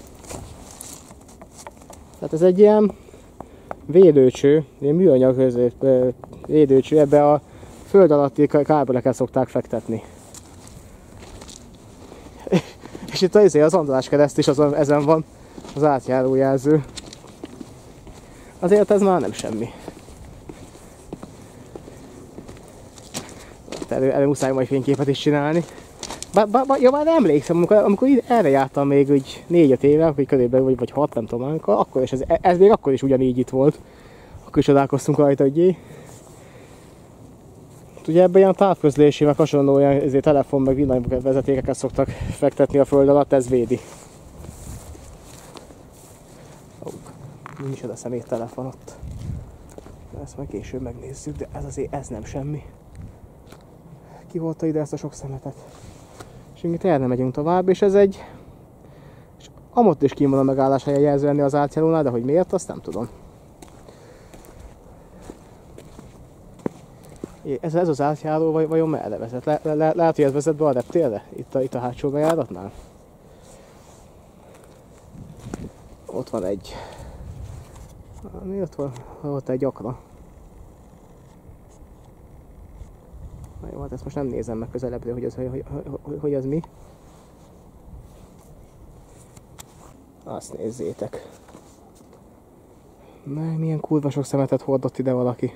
Tehát ez egy ilyen védőcső, ilyen műanyag védőcső, ebbe a föld alatti kábeleket szokták fektetni. És itt az, az András kereszt is azon, ezen van az átjárójelző. Azért ez már nem semmi. Erre, erre muszáj majd fényképet is csinálni. Bár, bár, ja, már emlékszem, amikor, amikor erre jártam még úgy négy-öt éve, vagy körülbelül, vagy, vagy hat, nem tudom, amikor, akkor is ez, ez még akkor is ugyanígy itt volt. Akkor is csodálkoztunk rajta, hogy jé. Ugye ebben ilyen távközlési, meg hasonló ilyen telefon, meg villanyvezetékeket szoktak fektetni a föld alatt, ez védi. Ó, nincs oda szeméttelefon ott. Ezt majd később megnézzük, de ez azért ez nem semmi. Ki volta ide ezt a sok szemetet? És itt erre megyünk tovább, és ez egy... És amott is kín van a megálláshelye jelző ennél az átjárónál, de hogy miért, azt nem tudom. Ez, ez az átjáró vagy, vajon merre vezet? Le, le, le, lehet, hogy ez vezet be a reptérre? Itt a, itt a hátsó bejáratnál? Ott van egy... Mi ott van? Ott egy akna. Na jó, hát ezt most nem nézem meg közelebbről, hogy az, hogy, hogy, hogy, hogy az mi. Azt nézzétek. Meg milyen kurva sok szemetet hordott ide valaki.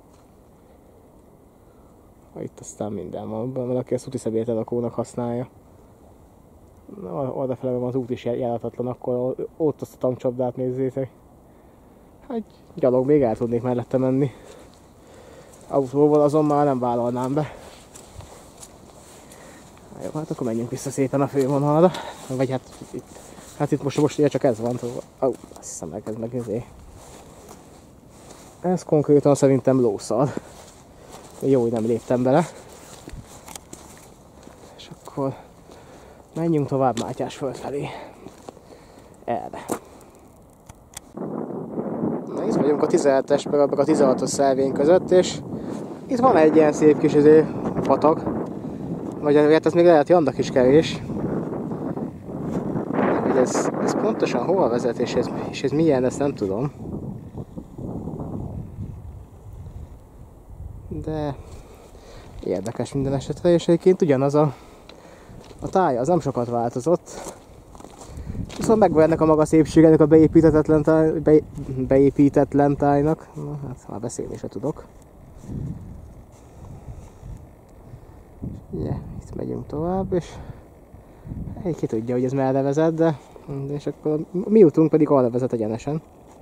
Itt aztán minden van, valaki ezt úti szemételrakónak használja. Na, arra fele van az út is járatatlan, akkor ott azt a tankcsapdát nézzétek. Hát gyalog még el tudnék mellette menni. Autóval azon már nem vállalnám be. Jó, hát akkor menjünk vissza szépen a fővonalra. Vagy hát itt, hát itt most, most ugye csak ez van. Ó, azt hiszem meg ez meg ezért. Ez konkrétan szerintem lószar. Jó, hogy nem léptem bele. És akkor menjünk tovább Mátyásföld felé. Erre. Na, itt vagyunk a tizenhetes meg a tizenhatos szelvény között, és itt van egy ilyen szép kis izé, patak. Vagy hát ez még lehet, hogy annak is kevés. Hogy ez, ez pontosan hova vezet, és ez, és ez milyen, ezt nem tudom. De érdekes minden esetre, és egyébként ugyanaz a, a táj, az nem sokat változott. Viszont megvan ennek a maga szépség, ennek a beépítetlen, táj, be, beépítetlen tájnak. Na, hát már beszélni se tudok. Ugye, itt megyünk tovább, és egy ki tudja, hogy ez merre vezet, de és akkor mi utunk pedig arra vezet egyenesen.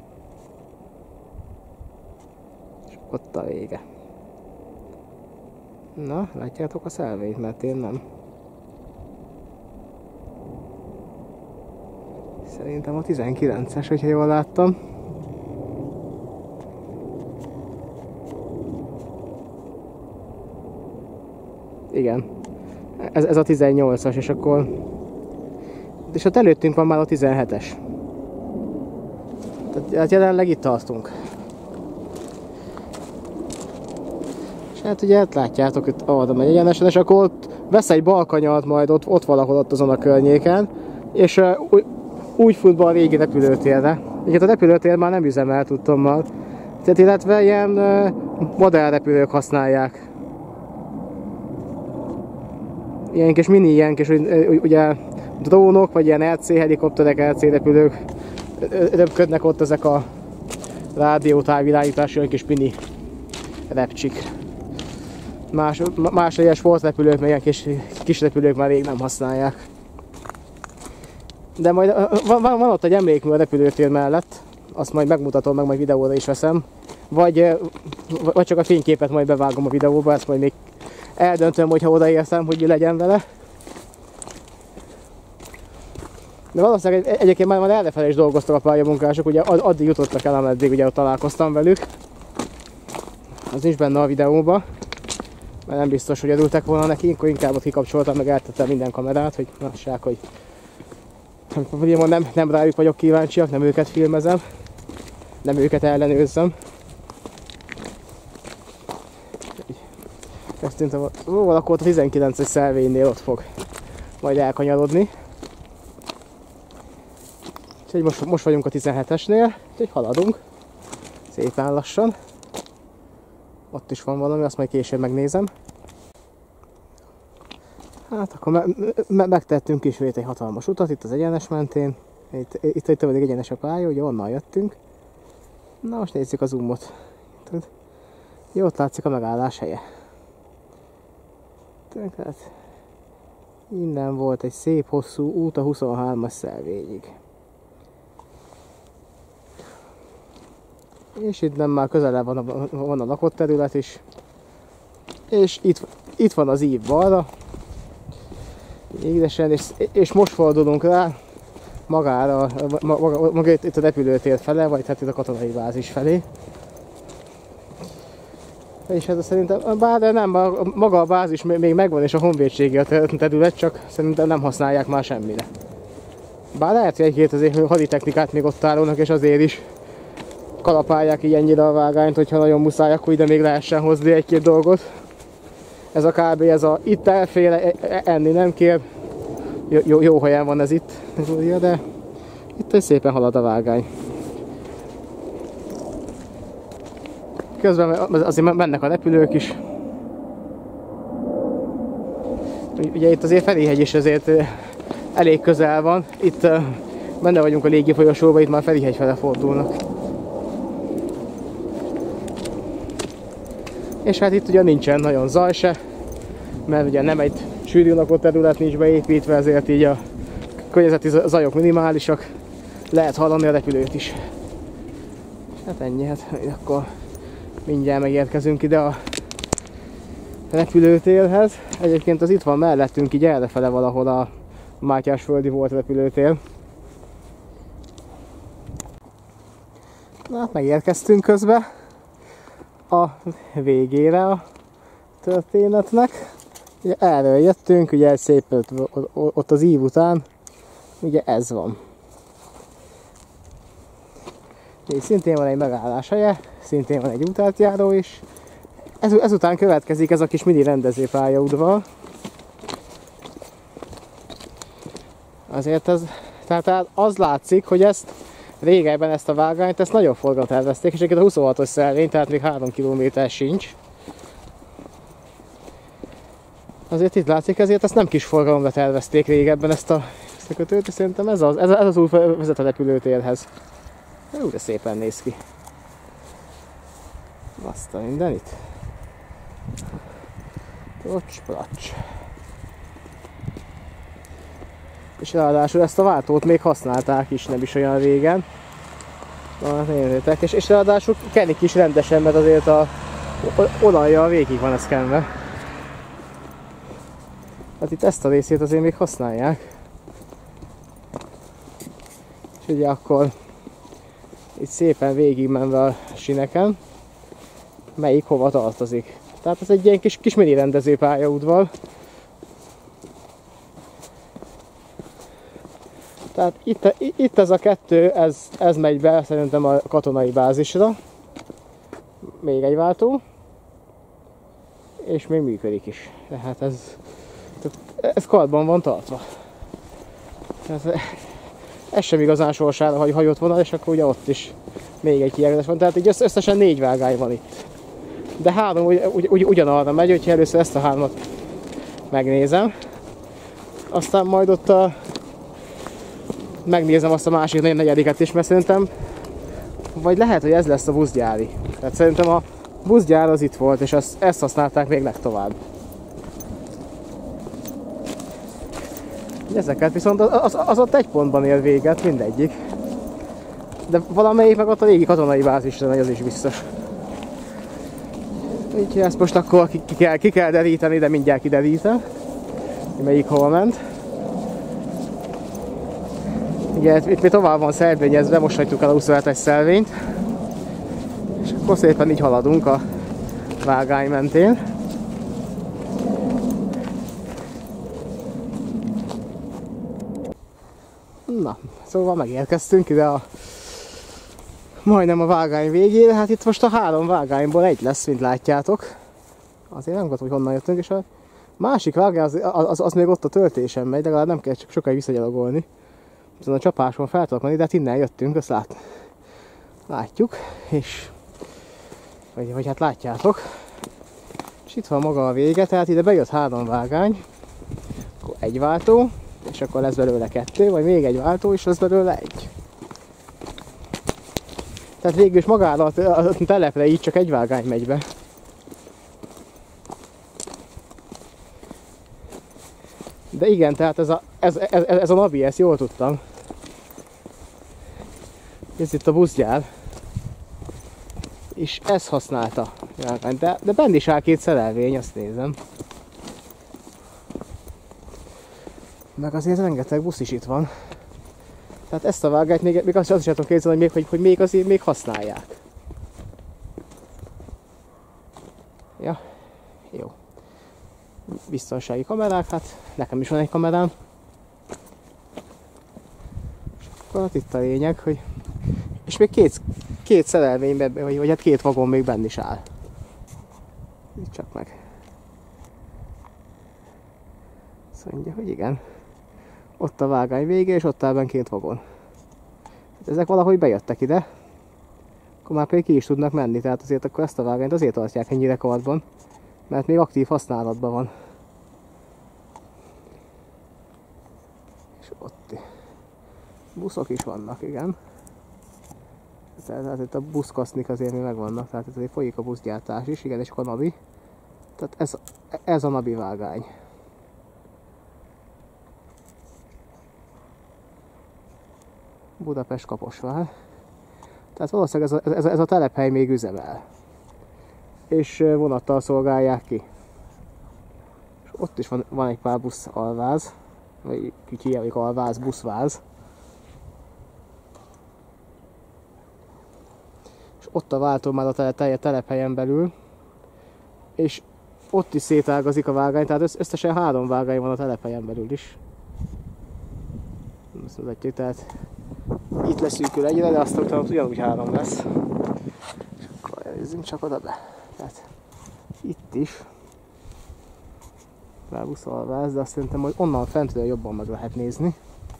És ott a vége. Na, látjátok a szelvényt, mert én nem. Szerintem a tizenkilences, hogyha jól láttam. Igen. Ez, ez a tizennyolcas, és akkor... És ott előttünk van már a tizenhetes. Tehát jelenleg itt tartunk. És hát ugye hát látjátok, hogy arra megy egyenesen, és akkor ott vesz egy balkanyart majd ott, ott valahol ott azon a környéken, és uh, úgy, úgy fut be a régi repülőtérre. Egyébként a repülőtér már nem üzemel, tudtommal. Tehát illetve ilyen uh, modellrepülők használják. Ilyen kis mini, ilyen kis ugye drónok, vagy ilyen er cé helikopterek, er cé repülők röpködnek ott ezek a rádiótávirányítású, olyan kis mini repcsik. Más, más ilyen sportrepülők, meg ilyen kis, kis repülők már rég nem használják. De majd van, van ott egy emlékmű a repülőtér mellett, azt majd megmutatom, meg majd videóra is veszem. Vagy, vagy csak a fényképet majd bevágom a videóba, ezt majd még eldöntöm, hogyha odaértem, hogy mi legyen vele. De valószínűleg egy, egyébként már, már errefele is dolgoztak a pályamunkások, ugye addig jutottak el, ameddig ugye ott találkoztam velük. Az nincs benne a videóban, mert nem biztos, hogy örültek volna neki, akkor inkább ott kikapcsoltam, meg eltettem minden kamerát, hogy lássák, hogy nem, nem rájuk vagyok kíváncsiak, nem őket filmezem, nem őket ellenőrzem. Ezt ó, akkor a tizenkilences szelvénynél ott fog majd elkanyarodni. Úgyhogy most, most vagyunk a tizenhetesnél, úgyhogy haladunk szépen lassan. Ott is van valami, azt majd később megnézem. Hát akkor me me megtettünk ismét egy hatalmas utat itt az egyenes mentén. Itt, itt, itt pedig egyenes a pálya, ugye onnan jöttünk. Na most nézzük a zoomot. Jó, ott látszik a megállás helye. Tehát innen volt egy szép hosszú út a huszonhármas szelvényig. És itt nem már közelebb van a, van a lakott terület is. És itt, itt van az ív balra. Égdesen, és, és most fordulunk rá magára, maga, maga itt a repülőtér fele, vagy hát itt a katonai bázis felé. És hát szerintem, bár nem, maga a bázis még megvan, és a honvédségi a terület, csak szerintem nem használják már semmire. Bár lehet, hogy egy-két azért haditechnikát még ott állónak, és azért is kalapálják így ennyire a vágányt, hogyha nagyon muszáj, akkor ide még lehessen hozni egy-két dolgot. Ez a kb. Ez a itt elféle, enni nem kér. Jó, jó, jó helyen van ez itt, de itt egy szépen halad a vágány. Közben azért mennek a repülők is. Ugye itt azért Ferihegy is azért elég közel van. Itt benne vagyunk a légi folyosóban, itt már Ferihegy fele fordulnak. És hát itt ugye nincsen nagyon zaj se, mert ugye nem egy sűrű lakott terület nincs beépítve, ezért így a környezeti zajok minimálisak. Lehet hallani a repülőt is. Hát ennyi, hát akkor mindjárt megérkezünk ide a repülőtérhez. Egyébként az itt van mellettünk, így errefele valahol a Mátyásföldi volt repülőtér. Na hát megérkeztünk közben a végére a történetnek. Ugye erről jöttünk, ugye szép ott az ív után, ugye ez van. És szintén van egy megállás helye, szintén van egy útátjáró is. Ez, ezután következik ez a kis mini rendezőpályaudvar. Azért ez, tehát az látszik, hogy ezt régebben ezt a vágányt, ezt nagyon forgalmat tervezték, és egyébként a huszonhatos szelvény, tehát még három kilométer sincs. Azért itt látszik, ezért ezt nem kis forgalomra tervezték régebben ezt a, ezt a kötőt, és szerintem ez az, ez, ez az út vezet a repülőtérhez. Jó, de szépen néz ki. Azt a mindenit. Tocs, placs. És ráadásul ezt a váltót még használták is, nem is olyan régen. Na, nézzétek, és, és ráadásul kenik is rendesen, mert azért a olajjal végig van ez kenve. Hát itt ezt a részét azért még használják. És ugye akkor itt szépen végigmenve a sineken, melyik hova tartozik. Tehát ez egy ilyen kis, kis mini rendező pályaudvar. Tehát itt, itt ez a kettő, ez, ez megy be szerintem a katonai bázisra. Még egy váltó. És még működik is. Tehát ez, ez karban van tartva. Tehát ez sem igazán sorsára hagy, hagyott volna, és akkor ugye ott is még egy kijelölés van. Tehát így összesen négy vágány van itt. De három ugy, ugy, ugy, ugyanarra megy, hogyha először ezt a hármat megnézem. Aztán majd ott a, megnézem azt a másik negyediket is, mert szerintem vagy lehet, hogy ez lesz a buszgyári. Tehát szerintem a buszgyár az itt volt, és azt, ezt használták még legtovább. Ezeket viszont az, az ott egy pontban ér véget, mindegyik. De valamelyik meg ott a régi katonai bázisra megy, az is biztos. Úgyhogy ezt most akkor ki, ki, kell, ki kell deríteni, de mindjárt kiderítem. Melyik hol ment. Igen, itt még tovább van szelvényezve, most hagytuk el a huszonhetes szelvényt. És akkor szépen így haladunk a vágány mentén. Na, szóval megérkeztünk ide a majdnem a vágány végére. Hát itt most a három vágányból egy lesz, mint látjátok. Azért nem gondolom, hogy honnan jöttünk, és a másik vágány az, az, az még ott a töltésen megy, legalább nem kell csak sokáig visszagyalogolni. A csapáson fel tudok menni, de hát innen jöttünk, azt lát, látjuk, és vagy, vagy hát látjátok. És itt van maga a vége, tehát ide bejött három vágány, akkor egy váltó, és akkor lesz belőle kettő, vagy még egy váltó, és lesz belőle egy. Tehát végül is magára a telepre így csak egy vágány megy be. De igen, tehát ez a, ez, ez, ez a Nabi, ezt jól tudtam. Ez itt a buszgyár. És ezt használta. De, de bent is áll két szerelvény, azt nézem. Meg azért rengeteg busz is itt van. Tehát ezt a vágányt még, még azt, azt is tudom képzelni, hogy, hogy, hogy még azért még használják. Ja, jó. Biztonsági kamerák, hát nekem is van egy kamerám. És akkor hát itt a lényeg, hogy... És még két, két szerelvényben, vagy, vagy hát két vagon még benn is áll. Így csak meg. Azt mondja, hogy igen. Ott a vágány vége, és ott áll benn két vagon. Hát ezek valahogy bejöttek ide. Akkor már pedig ki is tudnak menni, tehát azért akkor ezt a vágányt azért tartják ennyire karban. Mert még aktív használatban van. És ott buszok is vannak, igen. Tehát itt a buszkasznik azért még megvannak, tehát azért folyik a buszgyártás is, igen, és akkor a Nabi. Tehát ez, ez a Nabi vágány. Budapest Kaposvár. Tehát valószínűleg ez a, ez, a, ez a telephely még üzemel. És vonattal szolgálják ki. És ott is van, van egy pár busz alváz, vagy kicsi alváz, buszváz. És ott a váltó már a tele, telephelyen belül. És ott is szétágazik a vágány, tehát összesen három vágány van a telephelyen belül is. Azt mutatjuk, tehát itt leszűkül egyre, de azt utána ugyanúgy három lesz. És akkor eljözzünk csak oda be. Tehát itt is buszalváz, de azt szerintem, hogy onnan fentről jobban meg lehet nézni.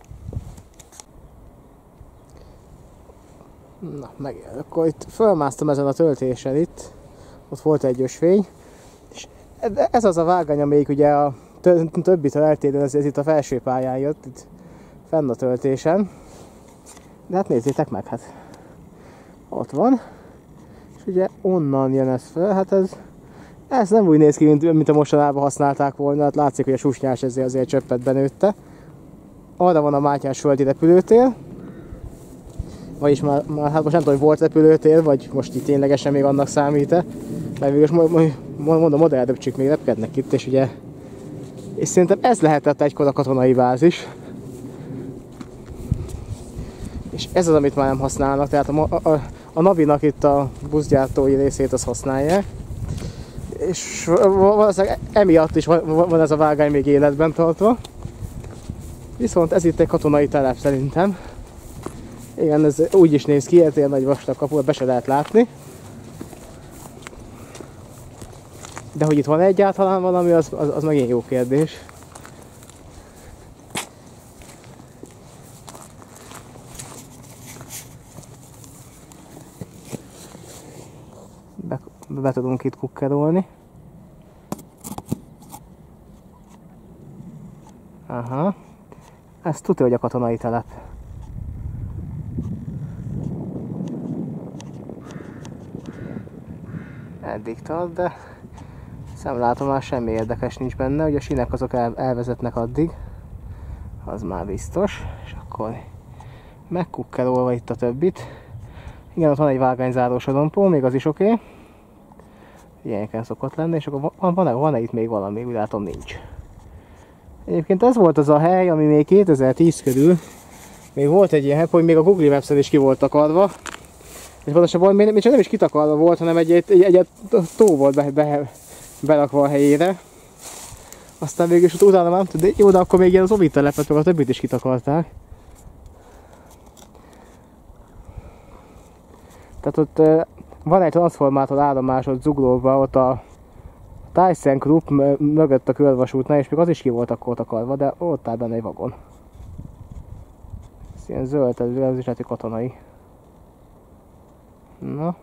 Na, meg akkor itt fölmásztam ezen a töltésen itt, ott volt egy ösvény, és ez az a vágány, amelyik ugye a többitől eltérően ez, ez itt a felső pályán jött, itt fenn a töltésen. De hát nézzétek meg, hát ott van, és ugye onnan jön ez föl, hát ez, ez nem úgy néz ki, mint, mint a mostanában használták volna, hát látszik, hogy a susnyás ezért azért csöppet benőtte. Arra van a Mátyásföldi repülőtér, vagyis már, már hát most nem tudom, hogy volt repülőtér, vagy most itt ténylegesen még annak számít-e, mert végül mondom, modern röpcsik még repkednek itt, és ugye, és szerintem ez lehetett egykor a katonai bázis. És ez az, amit már nem használnak, tehát a, a, a Navinak itt a buszgyártói részét azt használják. És valószínűleg emiatt is van, van ez a vágány még életben tartva. Viszont ez itt egy katonai telep szerintem. Igen, ez úgy is néz ki, ez ilyen nagy vastag kapu, be se lehet látni. De hogy itt van egyáltalán valami, az, az, az megint jó kérdés. Be, be tudunk itt kukkerolni. Aha. Ez tudja, hogy a katonai telep. Eddig tart, de szemlátom már semmi érdekes nincs benne, hogy a sínek azok el, elvezetnek addig. Az már biztos. És akkor megkukkerolva itt a többit. Igen, ott van egy vágányzáró sorompó, még az is oké. Okay. Ilyeneken szokott lenni, és akkor van-e van, van itt még valami, úgy látom nincs. Egyébként ez volt az a hely, ami még kétezer-tíz körül még volt egy ilyen hely, hogy még a Google Maps-en is ki volt takarva. És pontosabban még, még csak nem is kitakarva volt, hanem egy, egy, egy, egy tó volt be, be, berakva a helyére. Aztán végül is utána nem tudom, de jó, de akkor még ilyen az ovi telepet, a többit is kitakarták. Tehát ott van egy transformátor állomásod Zuglóban, ott a Tyson Group mögött a körvasútnál, és még az is ki volt akkor takarva, de ott áll benne egy vagon. Ez ilyen zöld, ez is lehet, hogy katonai. Na.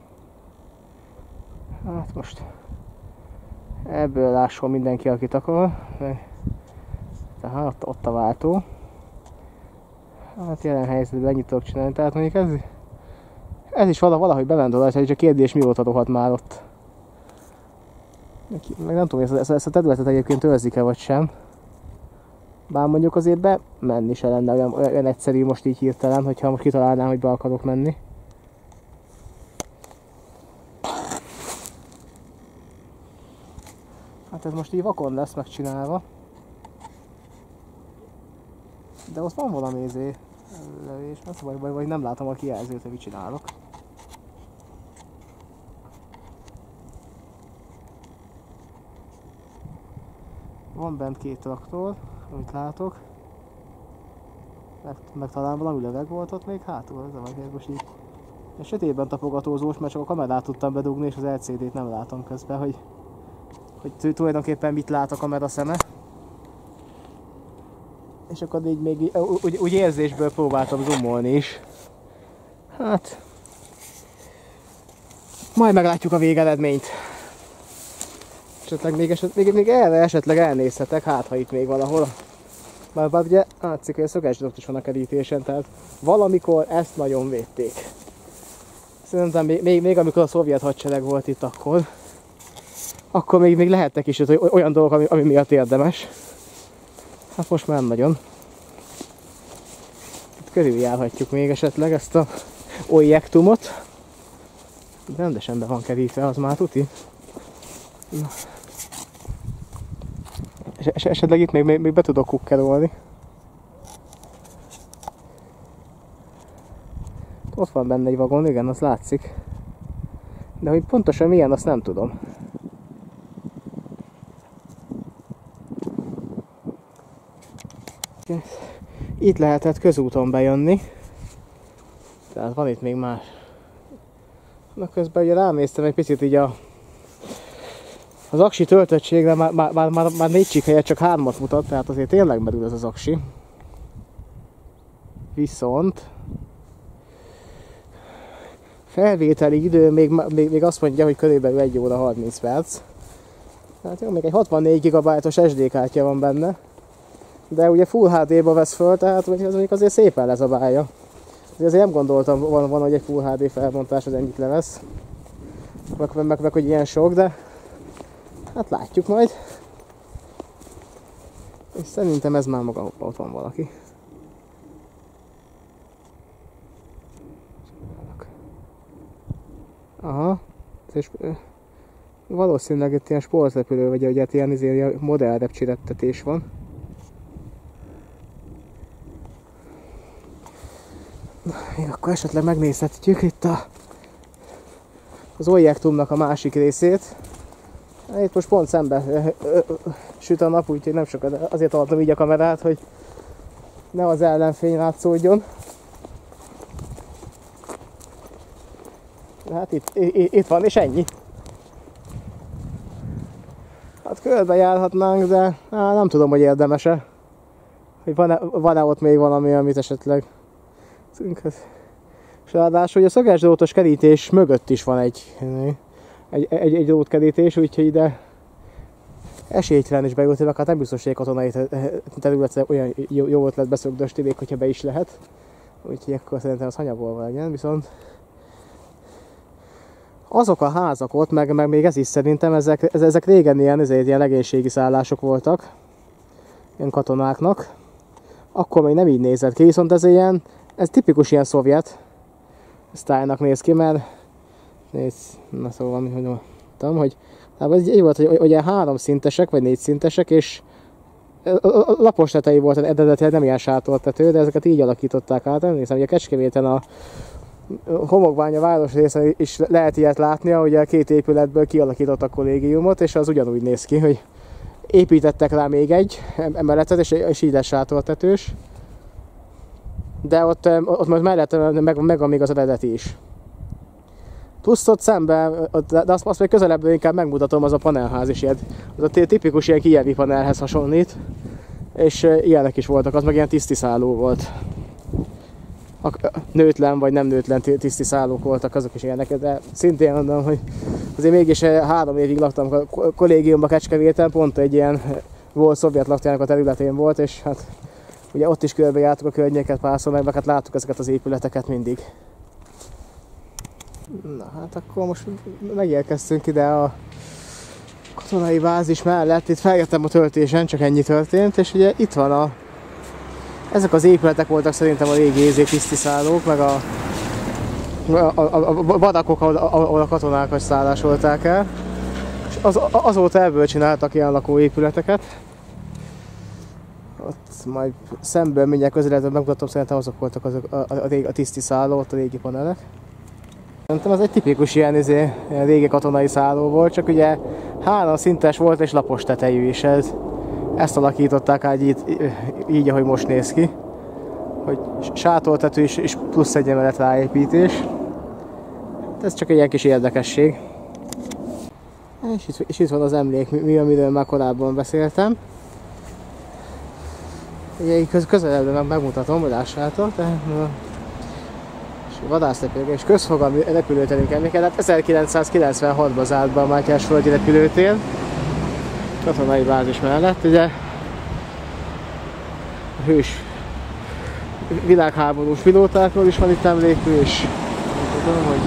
Hát most ebből lásson mindenki, akit akar. Tehát ott, ott a váltó. Hát jelen helyzetben ennyit tudok csinálni, tehát mondjuk ez, ez is valahogy bevándorlás, és a kérdés mióta rohadt már ott. Meg nem tudom, hogy ezt a területet egyébként őrzik-e vagy sem. Bár mondjuk azért be menni se lenne olyan, olyan egyszerű most így hirtelen, hogyha most kitalálnám, hogy be akarok menni. Hát ez most így vakon lesz megcsinálva. De ott van valami izé lövés, vagy, vagy, vagy nem látom a kijelzőt, hogy mit csinálok. Van bent két traktor, amit látok. Meg, meg talán valami löveg volt ott még hátul, ez a meg most így. És sötétben tapogatózós, mert csak a kamerát tudtam bedugni, és az el cé dét nem látom közben, hogy, hogy tulajdonképpen mit lát a kamera szeme. És akkor így még úgy, úgy érzésből próbáltam zoomolni is. Hát... majd meglátjuk a végeredményt. Esetleg még, eset, még, még erre esetleg elnézhetek, hát ha itt még valahol. Bár, bár ugye látszik, hogy a szögesdrót is van a kerítésen, tehát valamikor ezt nagyon védték. Szerintem még, még, még amikor a szovjet hadsereg volt itt akkor, akkor még, még lehettek is olyan dolgok, ami, ami miatt érdemes. Hát most már nem nagyon. Itt körüljárhatjuk még esetleg ezt a objektumot. Rendesen be van kerítve, az már tuti. Na. Es esetleg itt még, még, még be tudok kukkerolni. Ott van benne egy vagon, igen, az látszik. De hogy pontosan milyen, azt nem tudom. Itt lehetett közúton bejönni. Tehát van itt még más. Na közben ugye ránéztem egy picit így a az aksi töltöttségre, már, már, már, már, már négy csík helyett csak hármat mutat, tehát azért tényleg merül ez az aksi. Viszont felvételi idő még, még, még azt mondja, hogy körülbelül egy óra harminc perc. Tehát jó, még egy hatvannégy gigabájtos es dé kártya van benne. De ugye Full há dé-ba vesz föl, tehát az mondjuk azért szépen lezabálja. Azért nem gondoltam volna, van, hogy egy Full há dé felbontás az ennyit levesz. Meg, meg, meg hogy ilyen sok, de hát látjuk majd. És szerintem ez már maga, hoppa, ott van valaki. Aha. És valószínűleg itt ilyen sportrepülő, vagy ugye ilyen izé, modellrepcsirettetés van. Na, én akkor esetleg megnézhetjük itt a, az objektumnak a másik részét. Itt most pont szembe süt a nap, úgyhogy nem sokat, azért tartom így a kamerát, hogy ne az ellenfény látszódjon. De hát itt, itt van, és ennyi. Hát körbe járhatnánk, de á, nem tudom, hogy érdemes-e. Hogy van-e, van-e ott még valami, amit esetleg... És ráadásul, hogy a szögesdrótos kerítés mögött is van egy... egy, egy, egy drótkerítés, úgyhogy ide esélytelen is bejutni, meg hát nem biztos, hogy egy katonai területre olyan jó, jó ötlet beszögdösti, még hogyha be is lehet. Úgyhogy akkor szerintem az hanyagolva legyen, viszont azok a házak ott, meg, meg még ez is szerintem, ezek, ezek régen ilyen, ezért ilyen legénységi szállások voltak, ilyen katonáknak. akkor még nem így nézett ki, viszont ez ilyen, ez tipikus ilyen szovjet sztájlnak néz ki, mert nézd, na szóval, hogy mondtam, hogy ez így volt, hogy ugye három szintesek, vagy négy szintesek, és lapos tetejű volt, eredetileg nem ilyen sátortető, de ezeket így alakították át. Emlékszem, hogy a Kecskeméten a Homokbánya város részen is lehet ilyet látni, hogy a két épületből kialakítottak kollégiumot, és az ugyanúgy néz ki, hogy építettek rá még egy emeletet, és, és így lesz sátortetős. De ott, ott most mellett meg, megvan még az eredeti is. Plusz ott szemben, ott, de azt, azt még közelebbről inkább megmutatom, az a panelház is ilyen. Az a tipikus ilyen kijevi panelhez hasonlít. És ilyenek is voltak, az meg ilyen tisztiszálló volt. A nőtlen vagy nem nőtlen tisztiszállók voltak, azok is ilyenek, de szintén mondom, hogy azért mégis három évig laktam a kollégiumban Kecskeméten, pont egy ilyen volt szovjet laktájának a területén volt, és hát ugye ott is körbejártuk a környéket párszor, meg hát láttuk ezeket az épületeket mindig. Na hát akkor most megérkeztünk ide a katonai bázis mellett, itt feljöttem a töltésen, csak ennyi történt, és ugye itt van a... Ezek az épületek voltak szerintem a régi tisztiszállók, meg a, a, a, a badakok, ahol, ahol a katonákat szállásolták el. És az, azóta ebből csináltak ilyen lakóépületeket. Ott majd szemből mindjárt közeledve megmutatom, szerintem azok voltak azok, a, a, a tisztiszálló, ott a régi panelek. Szerintem ez egy tipikus ilyen, izé, ilyen régi katonai szálló volt, csak ugye három szintes volt és lapos tetejű is ez. Ezt alakították át így, így, ahogy most néz ki. Hogy sátortető is, és plusz egy emelet ráépítés. Ez csak egy ilyen kis érdekesség. És itt, és itt van az emlék, mi, amiről már korábban beszéltem. Ugye köz, közelebbről megmutatom, hogy lássátok. Vadászrepülőgép és közfogalmi repülőterünk emléke, hát ezerkilencszázkilencvenhatban zárt be a Mátyásföldi repülőtér. Katonai bázis mellett, ugye a hős világháborús pilótákról is van itt emlékű, és nem tudom, hogy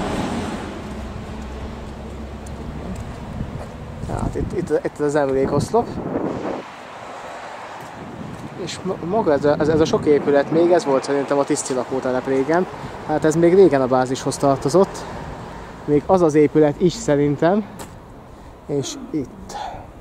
hát itt, itt, itt az emlékoszlop. És maga ez a, ez, ez a sok épület még, ez volt szerintem a tiszti lakótelep régen. Hát ez még régen a bázishoz tartozott. Még az az épület is szerintem. És itt.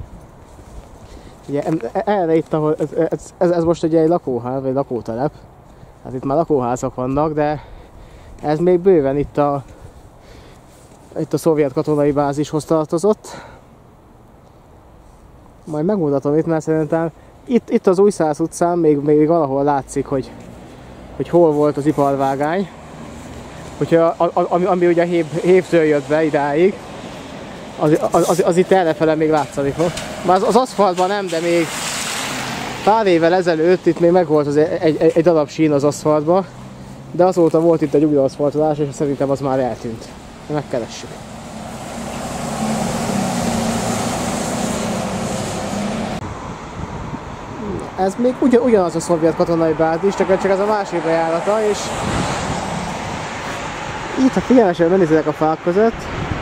Ugye erre itt, ahol ez, ez, ez, ez most ugye egy lakóház, vagy lakótelep. Hát itt már lakóházak vannak, de ez még bőven itt a, itt a szovjet katonai bázishoz tartozott. Majd megmutatom itt, mert szerintem itt, itt az Újszász utcán még, még valahol látszik, hogy, hogy hol volt az iparvágány. Hogyha, a, a, ami, ami ugye a hév, hévtől jött be idáig, az, az, az, az itt errefele még látszani fog. Már az, az aszfaltban nem, de még pár évvel ezelőtt itt még megvolt az egy, egy, egy darab sín az aszfaltban, de azóta volt itt egy új aszfaltolás, és szerintem az már eltűnt. Megkeressük. Ez még ugyan, ugyanaz a szovjet katonai bázis, csak, csak ez a másik bejárata, és itt, ha figyelmesen benézzetek a fák között,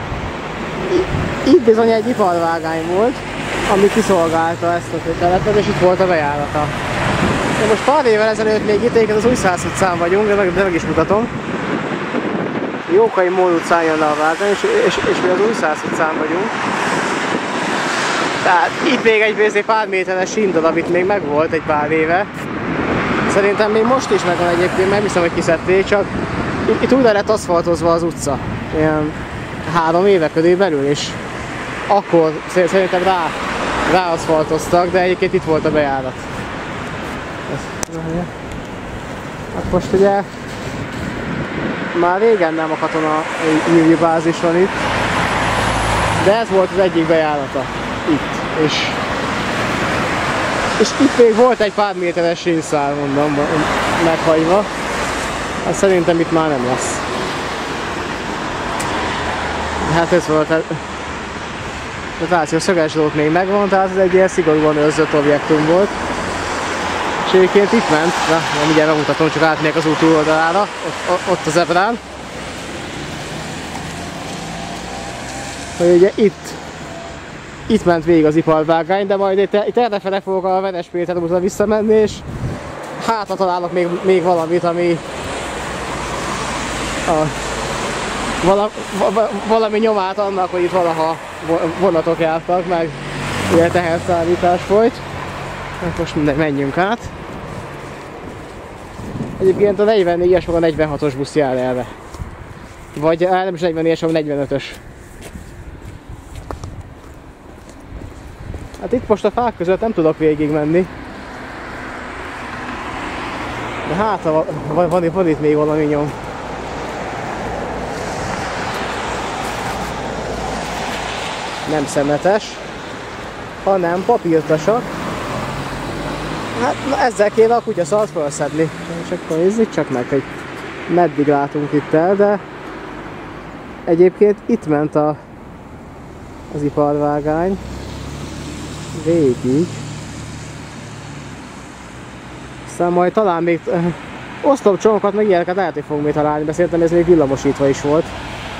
itt bizony egy iparvágány volt, ami kiszolgálta ezt a telepet, és itt volt a bejárata. De most pár évvel ezelőtt még itt, az Újszász utcán vagyunk, de meg, de meg is mutatom. Jókai Mól utcán jön le a vágány, és, és, és mi az Újszász utcán vagyunk. Tehát itt még egy pár méteres síndarab, itt még megvolt egy pár éve. Szerintem még most is megvan egyébként, nem hiszem, hogy kiszedték, csak itt, itt újra lett aszfaltozva az utca. Ilyen három éve körülbelül, és akkor szerintem rá, ráaszfaltoztak, de egyébként itt volt a bejárat. Hát most ugye már régen nem a katonai bázis van itt, de ez volt az egyik bejárata. Itt. És, és itt még volt egy pár méteres sínszál, mondom, meghagyva. Hát szerintem itt már nem lesz. Hát ez volt. A ráció szögesdrót még megvan, tehát ez egy ilyen szigorúan őrzött objektum volt. És egyébként itt ment, na, mindjárt megmutatom, csak átmegyek az út túloldalára, ott, ott az ebrán. Hogy ugye itt Itt ment végig az iparvágány, de majd itt, itt errefele fogok a Veres Péter útra visszamenni, és hátra találok még, még valamit, ami a, vala, valami nyomát annak, hogy itt valaha vonatok jártak, meg ugye teherszállítás folyt. Most menjünk át. Egyébként a negyvennégyes meg a negyvenhatos busz jár elve. Vagy nem is negyvennégyes, hanem negyvenötös. Hát itt most a fák között nem tudok végig menni. De hát van, van, van, van itt még valami nyom. Nem szemetes, hanem papírtasak. Hát na, ezzel kéne a kutyaszart felszedni. És akkor nézzük csak meg, hogy meddig látunk itt el, de egyébként itt ment a, az iparvágány végig. Aztán majd talán még uh, oszlopcsónokat meg ilyeneket lehet, hogy fogunk még találni, de szerintem ez még villamosítva is volt.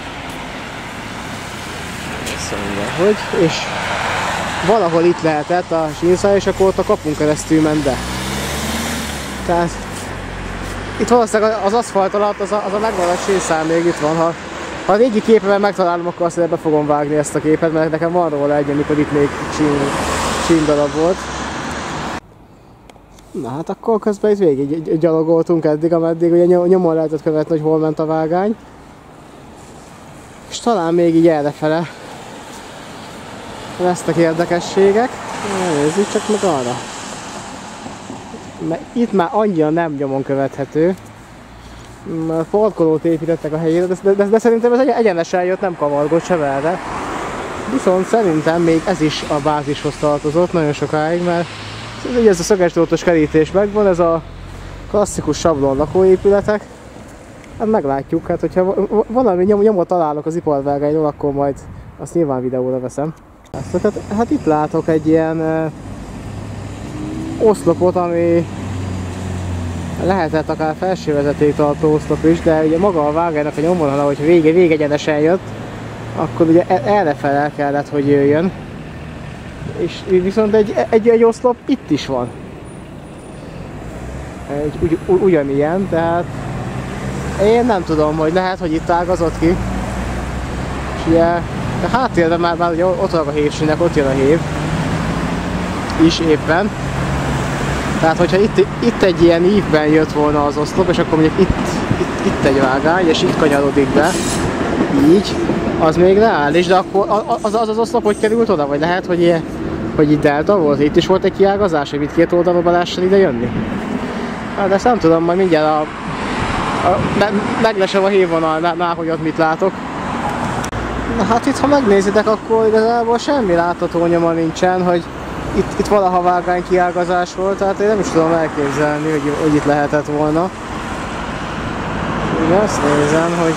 Szóval, hogy, és valahol itt lehetett a sínszál, és akkor ott a kapun keresztül ment be. Tehát itt valószínűleg az aszfalt alatt az a, az a megmaradt sínszál még itt van. Ha, ha a régi képben megtalálom, akkor azt be fogom vágni ezt a képet, mert nekem van róla egy, amikor itt még sín, sín darab volt. Na hát akkor közben itt végig gyalogoltunk eddig, ameddig ugye nyomon lehetett követni, hogy hol ment a vágány. És talán még így errefele lesznek érdekességek. Nézzük csak meg arra. Mert itt már annyira nem nyomon követhető. Parkolót építettek a helyére, de, de, de szerintem ez egyenesen jött, nem kavargott se vele. Viszont szerintem még ez is a bázishoz tartozott nagyon sokáig, mert ugye ez a szöges drótos kerítés megvan, ez a klasszikus sablon lakóépületek. Hát meglátjuk, hát hogyha valami nyom, nyomot találok az iparvágányról, akkor majd azt nyilván videóra veszem. Hát, hát itt látok egy ilyen uh, oszlopot, ami lehetett akár felső vezetéktartó oszlop is, de ugye maga a vágánynak a nyomvonala, hogy vége, végegyenesen jött, akkor ugye errefele kellett, hogy jöjjön. És viszont egy, egy, egy oszlop itt is van. Egy, ugy, ugyanilyen, tehát én nem tudom, hogy lehet, hogy itt ágazott ki. És ugye a háttérben már, már ugye ott van a hévsínek, ott jön a hév is éppen. Tehát hogyha itt, itt egy ilyen ívben jött volna az oszlop, és akkor mondjuk itt, itt, itt egy vágány, és itt kanyarodik be, így, az még reális, de akkor az az, az oszlop hogy került oda? Vagy lehet, hogy, ilyen, hogy itt delta volt? Itt is volt egy kiágazás, hogy itt két oldalba lehessen ide jönni? Hát ezt nem tudom, majd mindjárt a, a, me, meglesem a hévvonalnál, hogy ott mit látok. Na hát itt, ha megnézitek, akkor igazából semmi látható nyoma nincsen, hogy itt, itt valaha vágány kiágazás volt, tehát én nem is tudom elképzelni, hogy, hogy itt lehetett volna. Ugye azt nézem, hogy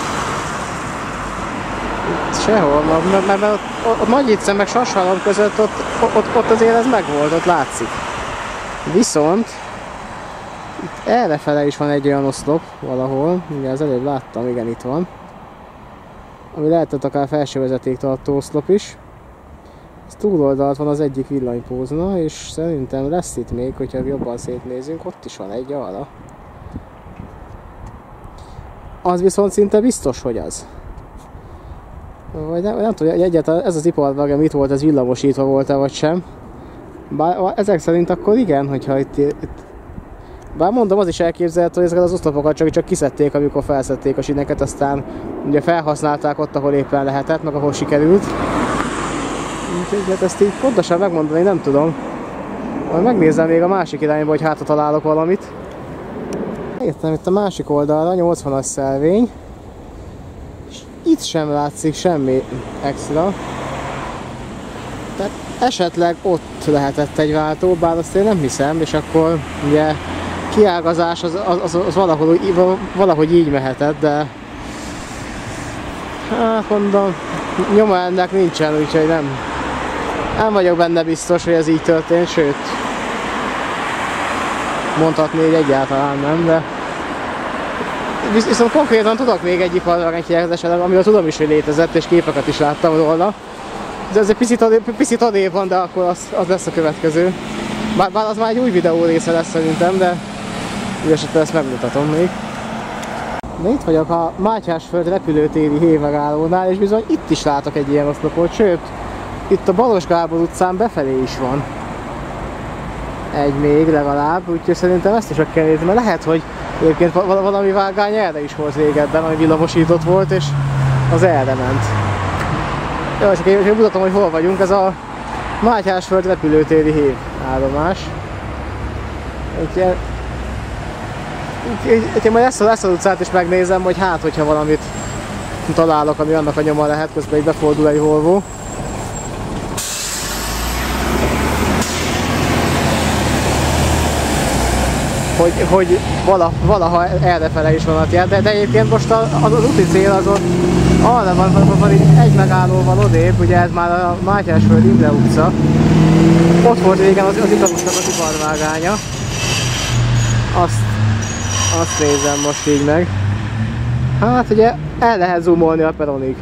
itt sehol, mert, mert, mert ott, ott Nagyicen meg Sashalom között ott, ott, ott azért ez megvolt, ott látszik. Viszont itt errefele is van egy olyan oszlop valahol, ugye az előbb láttam, igen, itt van. Ami lehetett akár felső vezetéktartó oszlop is. Ez túloldalt van az egyik villanypózna, és szerintem lesz itt még, hogyha jobban szétnézünk, ott is van egy arra. Az viszont szinte biztos, hogy az. Vagy nem, nem tudom, hogy egyáltalán ez az iparvágány mit volt, ez villamosítva volt-e vagy sem. Bár ezek szerint akkor igen, hogyha itt, itt... Bár mondom, az is elképzelhető, hogy ezeket az oszlopokat csak, csak kiszedték, amikor felszedték a síneket, aztán ugye felhasználták ott, ahol éppen lehetett, meg ahol sikerült. Úgyhogy hát ezt így pontosan megmondani nem tudom. Majd megnézem még a másik irányba, hogy hátra találok valamit. Értem, itt a másik oldalra, nyolcvanas szelvény. És itt sem látszik semmi extra. Tehát esetleg ott lehetett egy váltó, bár azt én nem hiszem, és akkor ugye kiágazás az, az, az, az valahogy, valahogy így mehetett, de hát mondom, nyoma ennek nincsen, úgyhogy nem, nem vagyok benne biztos, hogy ez így történt, sőt, mondhatni, hogy egyáltalán nem, de viszont konkrétan tudok még egy iparvágány kiágazásra, amiről tudom is, hogy létezett, és képeket is láttam róla. De ez egy picit odébb, picit odébb van, de akkor az, az lesz a következő. Bár, bár az már egy új videó része lesz szerintem, de így esetben ezt megmutatom még. De itt vagyok a Mátyásföld repülőtéri hévmegállónál, és bizony itt is látok egy ilyen oszlopot, sőt, itt a Balos Gábor utcán befelé is van egy még legalább, úgyhogy szerintem ezt is meg kell nézni, mert lehet, hogy egyébként valami vágány erre is volt régebben, ami villamosított volt, és az erre ment. Jó, csak én mutatom, hogy hol vagyunk, ez a Mátyásföld repülőtéri hévállomás. Úgyhogy én majd ezt, ezt az utcát is megnézem, hogy hát, hogyha valamit találok, ami annak a nyoma lehet, közben így befordul egy Volvo. Hogy, hogy vala, valaha errefele is vonat jár, de, de egyébként most az, az úti cél az ott arra van, van, van egy megállóval odébb, ugye ez már a Mátyásföld Imre utca. Ott volt régen az, az ikarusnak az iparvágánya. Azt, azt nézem most így meg. Hát ugye el lehet zoomolni a peronig.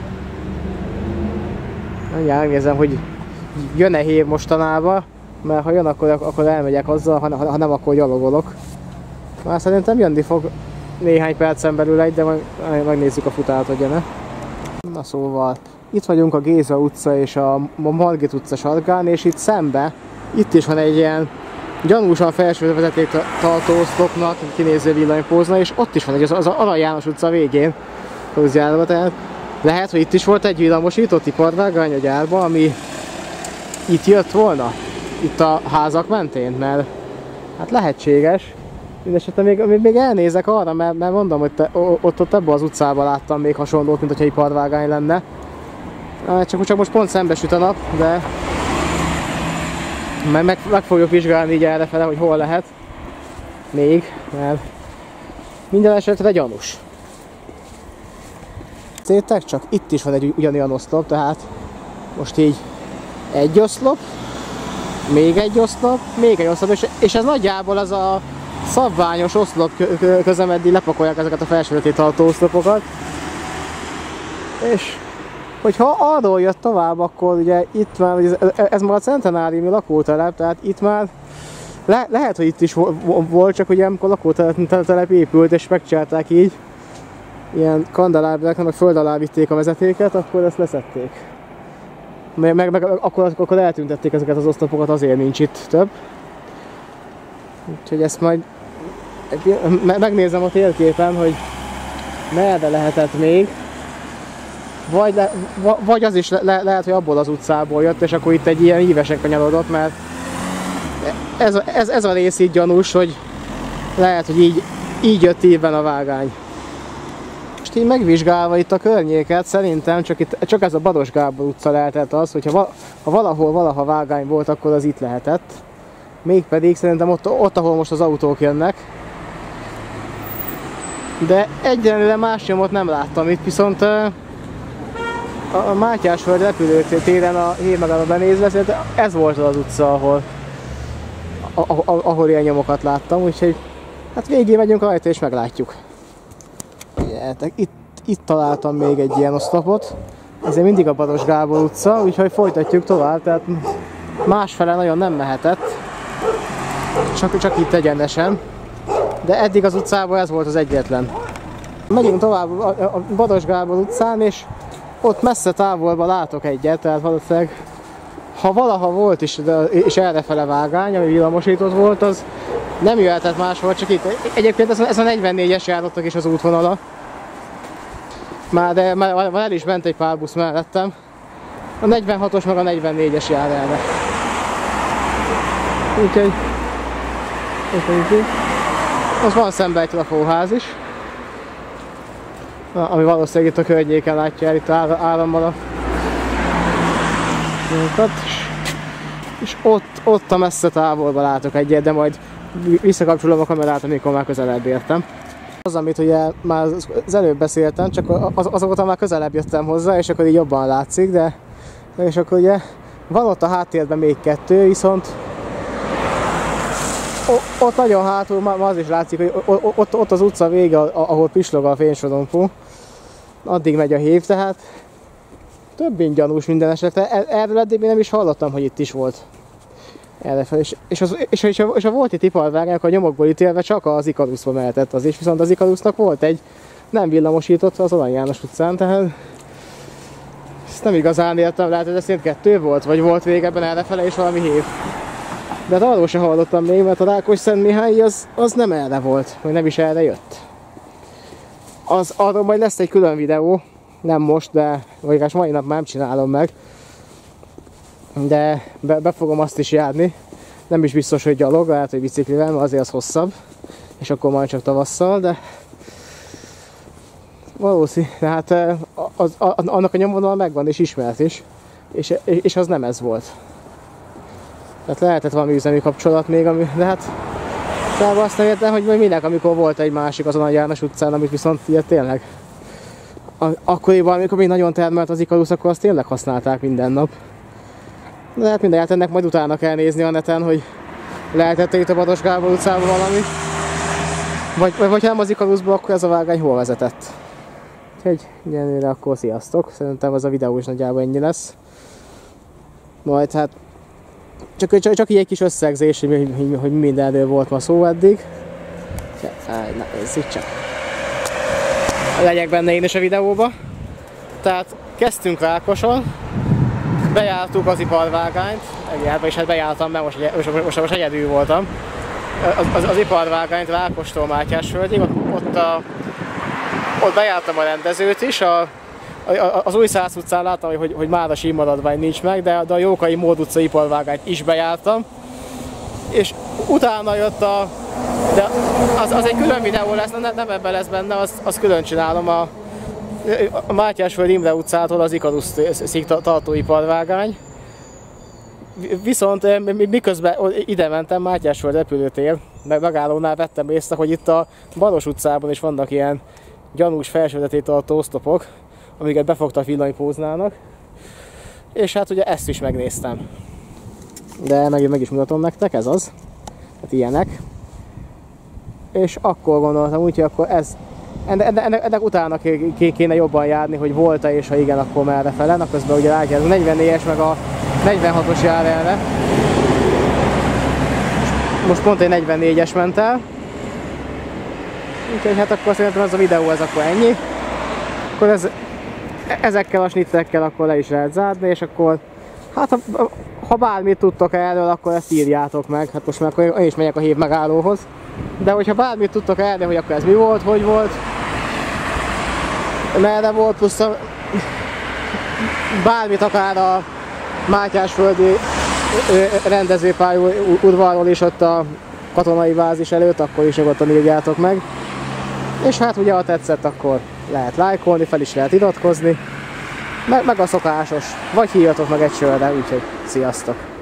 Mindjárt megnézem, hogy jön-e hév mostanában, mert ha jön, akkor, akkor elmegyek azzal, ha, ha nem, akkor gyalogolok. Már szerintem jönni fog néhány percen belül egy, de majd megnézzük a futát, hogy jön-e. Na szóval, itt vagyunk a Géza utca és a Margit utca sarkán, és itt szembe, itt is van egy ilyen gyanúsan felső vezetéktartó oszlopnak kinéző villanypózna, és ott is van egy, az, az Arany János utca végén, közjárva, tehát lehet, hogy itt is volt egy villamosított iparvágány a gyárba, ami itt jött volna, itt a házak mentén, mert hát lehetséges. Mindenesetre még, még, még elnézek arra, mert, mert mondom, hogy te, ott, ott ebben az utcában láttam még hasonlót, mint hogyha iparvágány lenne. Csak, csak most pont szembesüt a nap, de meg, meg, meg fogjuk vizsgálni így errefele, hogy hol lehet még, mert minden esetre gyanús. Szétek, csak itt is van egy ugyanolyan oszlop, tehát most így egy oszlop, még egy oszlop, még egy oszlop, és, és ez nagyjából az a szabványos oszlop közemeddig lepakolják ezeket a felsővezeték tartó oszlopokat. És hogyha arról jött tovább, akkor ugye itt már, ez, ez már a centenáriumi lakótelep, tehát itt már le, lehet, hogy itt is volt, csak ugye amikor lakótelep épült és megcsinálták így, ilyen kandelábráknak, meg föld alá vitték a vezetéket, akkor ezt leszették. Meg, meg, meg akkor, akkor eltüntették ezeket az oszlopokat, azért nincs itt több. Úgyhogy ezt majd megnézem a térképen, hogy merre lehetett még. Vagy, le, vagy az is le, le, lehet, hogy abból az utcából jött, és akkor itt egy ilyen ívesen kanyarodott, mert ez, ez, ez a rész így gyanús, hogy lehet, hogy így, így jött ívben a vágány. Most így megvizsgálva itt a környéket, szerintem csak, itt, csak ez a Balos Gábor utca lehetett az, hogyha val, ha valahol valaha vágány volt, akkor az itt lehetett. Mégpedig szerintem ott, ott, ahol most az autók jönnek. De egyenlőre más nyomot nem láttam itt, viszont a Mátyásföld repülőtéren a hévmegállóba benézve, szerintem ez volt az az utca, ahol, ahol ilyen nyomokat láttam, úgyhogy hát végén megyünk rajta és meglátjuk. Itt, itt találtam még egy ilyen oszlopot, ezért mindig a Balos Gábor utca, úgyhogy folytatjuk tovább, tehát másfele nagyon nem mehetett, csak, csak itt egyenesen, de eddig az utcában ez volt az egyetlen. Megyünk tovább a Balos Gábor utcán, és ott messze távolban látok egyet, tehát valószínűleg, ha valaha volt is, de, és errefele vágány, ami villamosított volt, az nem jöhetett máshol, csak itt. Egyébként ez, ez a negyvennégyes járottak is az útvonala. Már, de már, már el is ment egy pár busz mellettem. A negyvenhatos meg a negyvennégyes jár erre. Úgyhogy... Az van szemben egy lakóház is, ami valószínűleg itt a környéken látja el, itt árammal a... És ott, ott a messze távolban látok egyet, de majd visszakapcsolom a kamerát, amikor már közelebb értem. Az, amit ugye már az előbb beszéltem, csak az, azóta már közelebb jöttem hozzá, és akkor így jobban látszik, de és akkor ugye van ott a háttérben még kettő, viszont ott nagyon hátul már az is látszik, hogy ott, ott az utca vége, ahol pislog a fénysorompó. Addig megy a hév, tehát többén gyanús minden esetre. Erről eddig én nem is hallottam, hogy itt is volt Errefele, és, és, az, és, és, a, és a volt itt iparvágányok a nyomokból ítélve csak az Ikaruszba mehetett az is, viszont az Ikarusznak volt egy nem villamosított az Arany János utcán, tehát ezt nem igazán értem, lehet, hogy ez szerint kettő volt, vagy volt régebben errefele és valami hév. De hát arról sem hallottam még, mert a Rákosszentmihályi az, az nem erre volt, vagy nem is erre jött. Az, arról majd lesz egy külön videó, nem most, de vagy mai nap már nem csinálom meg. De be, be fogom azt is járni. Nem is biztos, hogy gyalog, lehet, hogy biciklivel, mert azért az hosszabb. És akkor majd csak tavasszal, de valószínű, tehát az, az, annak a nyomvonal megvan és ismert is. És, és az nem ez volt. Tehát lehetett valami üzemi kapcsolat még, ami, de hát de azt nem értem, hogy minek, amikor volt egy másik azon a János utcán, amit viszont ilyen tényleg akkoriban, amikor még nagyon termelt az Ikarusz, akkor azt tényleg használták minden nap. De hát mindjárt ennek majd utána kell nézni a neten, hogy lehetett itt a Bados Gábor utcában valami. Vagy, vagy, vagy nem az Ikaruszból, akkor ez a vágány hol vezetett. Úgyhogy egyenlőre akkor sziasztok. Szerintem ez a videó is nagyjából ennyi lesz. Majd hát csak, csak, csak így egy kis összegzés, hogy, hogy mindenről volt ma szó eddig. Na, nézzük csak. Legyek benne én is a videóba. Tehát kezdtünk Rákoson, bejártuk az iparvágányt, és hát bejártam, mert most, most, most, most egyedül voltam. Az, az, az iparvágányt Rákostól Mátyásföldig, ott, ott, a, ott bejártam a rendezőt is, a, a, az Újszász utcán láttam, hogy, hogy már a símaradvány nincs meg, de, de a Jókai Mód utca iparvágányt is bejártam. És utána jött a... de az, az egy külön videó lesz, nem, nem ebben lesz benne, azt, azt külön csinálom a, a Mátyásföld Imre utcától az Ikaruszig tartó iparvágány. Viszont miközben ide mentem, Mátyásföld repülőtér, meg megállónál vettem észre, hogy itt a Baros utcában is vannak ilyen gyanús felsővezetét tartó oszlopok, amiket befogtak villanypóznának. És hát ugye ezt is megnéztem. De meg, meg is mutatom nektek, ez az. Hát ilyenek. És akkor gondoltam úgy, hogy akkor ez, ennek, ennek, ennek utána kéne jobban járni, hogy volt-e, és ha igen, akkor merre fele. Na közben ugye látják, a negyvennégyes meg a negyvenhatos jár erre. Most pont egy negyvennégyes ment el. Úgyhogy hát akkor szerintem ez a videó, ez akkor ennyi. Akkor ez, ezekkel a snittekkel akkor le is lehet zárni, és akkor hát ha, ha bármit tudtok erről, akkor ezt írjátok meg. Hát most már akkor én is megyek a hév megállóhoz. De hogyha bármit tudtok erről, hogy akkor ez mi volt, hogy volt, merre volt, plusz a, bármit akár a Mátyásföldi rendezőpályú udvarról is ott a katonai bázis előtt, akkor is nyugodtan írjátok meg. És hát ugye ha tetszett, akkor lehet lájkolni, fel is lehet iratkozni, meg, meg a szokásos, vagy hívjatok meg egy sörre, úgyhogy sziasztok!